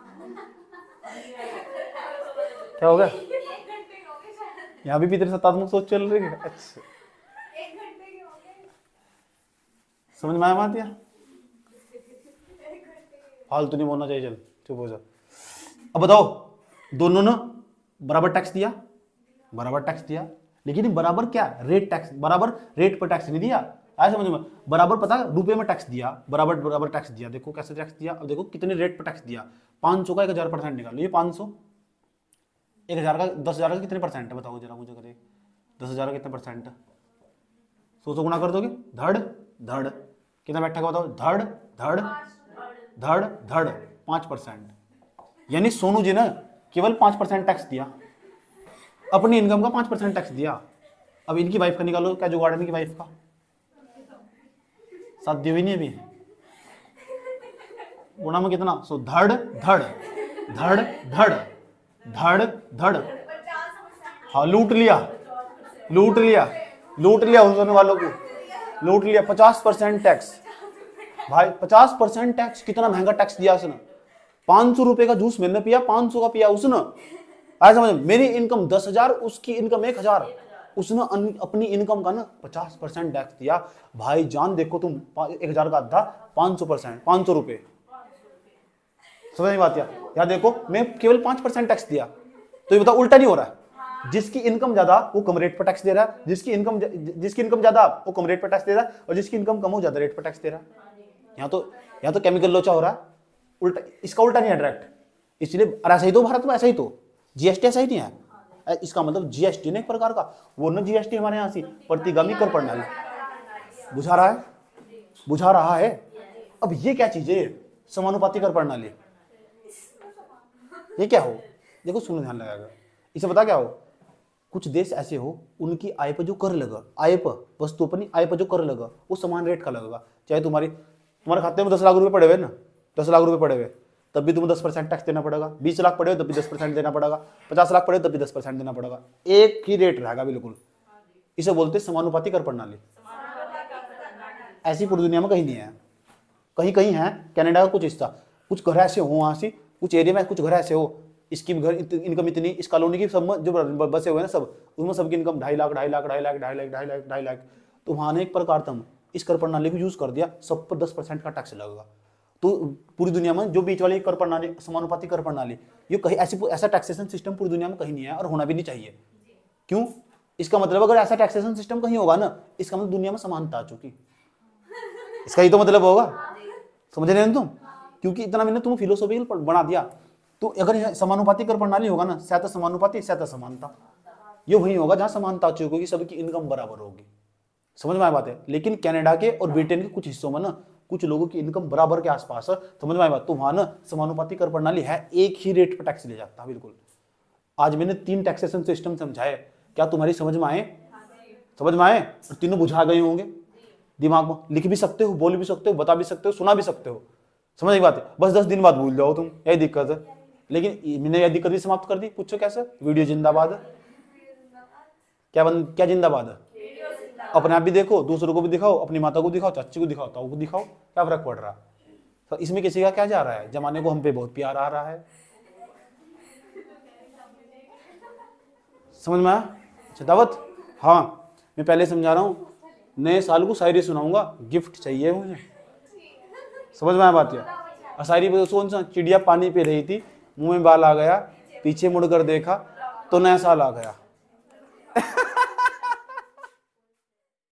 क्या हो गया? यहाँ भी भीतर सत्तात्मक सोच चल रही है। अच्छा, समझ में आया बात? या फालतू नहीं बोलना चाहिए, चल चुप हो जा। अब बताओ, दोनों ने बराबर टैक्स दिया, बराबर टैक्स दिया, लेकिन बराबर क्या? रेट टैक्स, बराबर रेट पर टैक्स नहीं दिया। आया समझ में? बराबर पता रुपए में टैक्स दिया, बराबर बराबर टैक्स दिया। देखो कैसे टैक्स दिया, अब देखो कितने रेट पर टैक्स दिया। पाँच सौ का एक हजार परसेंट निकाल लो। ये पाँच सौ, एक हजार का, दस हजार का कितने परसेंट है बताओ जरा मुझे करे। दस हजार का कितने परसेंट है? सौ सौ गुना कर दोगे, धड़ धड़ कितना बैठा का बताओ? धड़ धड़ धड़ धड़ पाँच परसेंट। यानी सोनू जी ने केवल पाँच परसेंट टैक्स दिया, अपनी इनकम का पाँच परसेंट टैक्स दिया। अब इनकी वाइफ का निकालो, क्या जुगाड़ है इनकी वाइफ का? साथ दी हुई नहीं अभी, गुणा में कितना? सो धड़ धड़ धड़ धड़ धड़ धड़, हाँ लूट लिया, लूट लिया, लूट लिया उन दोनों वालों को, लूट लिया। पचास परसेंट टैक्स भाई, पचास परसेंट टैक्स। कितना महंगा टैक्स दिया उसने। पांच सौ रुपए का जूस मैंने पिया, पांच सौ का पिया उसने। आया समझ? मेरी इनकम दस हजार, उसकी इनकम एक हजार। उसने अपनी इनकम का ना पचास परसेंट टैक्स दिया। भाई जान देखो तुम, एक हजार का आधा, पांच सौ परसेंट, पांच सौ रुपए। समझ नहीं बात? यार देखो, मैं केवल पांच परसेंट टैक्स दिया, तो ये बताओ उल्टा नहीं हो रहा है? जिसकी इनकम ज्यादा वो कम रेट पर टैक्स दे रहा है, जिसकी इनकम जिसकी इनकम ज्यादा वो कम रेट पर टैक्स दे रहा है, और जिसकी इनकम कम हो ज्यादा रेट पर टैक्स दे रहा है। यहाँ तो यहाँ तो केमिकल लोचा हो रहा है, उल्टा। इसका उल्टा नहीं है डायरेक्ट, इसलिए ऐसा ही तो भारत में, ऐसा ही तो जीएसटी ऐसा ही नहीं है। इसका मतलब जीएसटी ने एक प्रकार का, वो न जीएसटी हमारे यहाँ से प्रतिगामी कर प्रणाली बुझा रहा है, बुझा रहा है। अब ये क्या चीज है? समानुपाती कर प्रणाली, ये क्या हो? देखो सुनो, ध्यान लगाएगा, इसे पता क्या हो? कुछ देश ऐसे हो, उनकी आय पर जो कर लगा, आय पर, वस्तु अपनी आय पर जो कर लगा, वो समान रेट का लगेगा। चाहे तुम्हारी तुम्हारे खाते में दस लाख रुपए पड़े हुए ना, दस लाख रुपए पड़े हुए, तब भी तुम्हें दस परसेंट टैक्स देना पड़ेगा। बीस लाख पड़े हो तब भी दस परसेंट देना पड़ेगा। पचास लाख पड़े तब भी दस परसेंट देना पड़ेगा। एक ही रेट रहेगा बिल्कुल। इसे बोलते समानुपाती कर प्रणाली। ऐसी पूरी दुनिया में कहीं नहीं है, कहीं कहीं है, कनाडा का कुछ हिस्सा, कुछ घर ऐसे हो, वहां से कुछ एरिया में कुछ घर ऐसे हो, इसकी घर इनकम इतनी, इस कॉलोनी की सब जो बसे हुए हैं सब, उसमें सबकी इनकम ढाई लाख ढाई लाख ढाई लाख ढाई लाख ढाई लाख ढाई लाख। तो वहां ने एक प्रकार तुम इस कर प्रणाली को यूज कर दिया, सब पर दस परसेंट का टैक्स लगेगा। तो पूरी दुनिया में जो बीच वाली कर प्रणाली, समानुपाती कर प्रणाली, ये कहीं ऐसी ऐसा टैक्सेशन सिस्टम पूरी दुनिया में कहीं नहीं है, और होना भी नहीं चाहिए। क्यों? इसका मतलब अगर ऐसा टैक्सेशन सिस्टम कहीं होगा ना, इसका मतलब दुनिया में समानता आ चुकी, इसका ही तो मतलब होगा। समझ रहे हैं तुम? क्योंकि इतना मैंने तुम फिलोसॉफिकल बना दिया। तो अगर समानुपाती कर प्रणाली होगा ना, सहत समानुपाती सहत समानता, ये वही होगा जहां समानता आ चुकी होगी, सबकी इनकम बराबर होगी। समझ में आया बात है? लेकिन कनाडा के और ब्रिटेन के कुछ हिस्सों में ना कुछ लोगों की इनकम बराबर के आसपास है। समझ में आया बात? तो वहां ना समानुपाती कर प्रणाली है, एक ही रेट पर टैक्स ले जाता है बिल्कुल। आज मैंने तीन टैक्सेशन सिस्टम समझाए, क्या तुम्हारी समझ में आए? समझ में आए? और तीनों बुझा गए होंगे दिमाग में, लिख भी सकते हो, बोल भी सकते हो, बता भी सकते हो, सुना भी सकते हो। समझ में बात है? बस दस दिन बाद भूल जाओ तुम, यही दिक्कत है। लेकिन मैंने यह दिक्कत भी समाप्त कर दी। पूछो कैसे? वीडियो जिंदाबाद है। क्या बन क्या जिंदाबाद है? अपने आप भी देखो, दूसरों को भी दिखाओ, अपनी माता को दिखाओ, चाची को दिखाओ, ताऊ को दिखाओ, क्या फर्क पड़ रहा है? तो इसमें किसी का क्या जा रहा है? जमाने को हम पे बहुत प्यार आ रहा है। समझ में आया? दावत, हाँ मैं पहले समझा रहा हूँ, नए साल को शायरी सुनाऊंगा, गिफ्ट चाहिए मुझे। समझ में आया बात? है शायरी पे कौन सा? चिड़िया पानी पी रही थी, मुंह में बाल आ गया, पीछे मुड़कर देखा तो नया साल आ गया।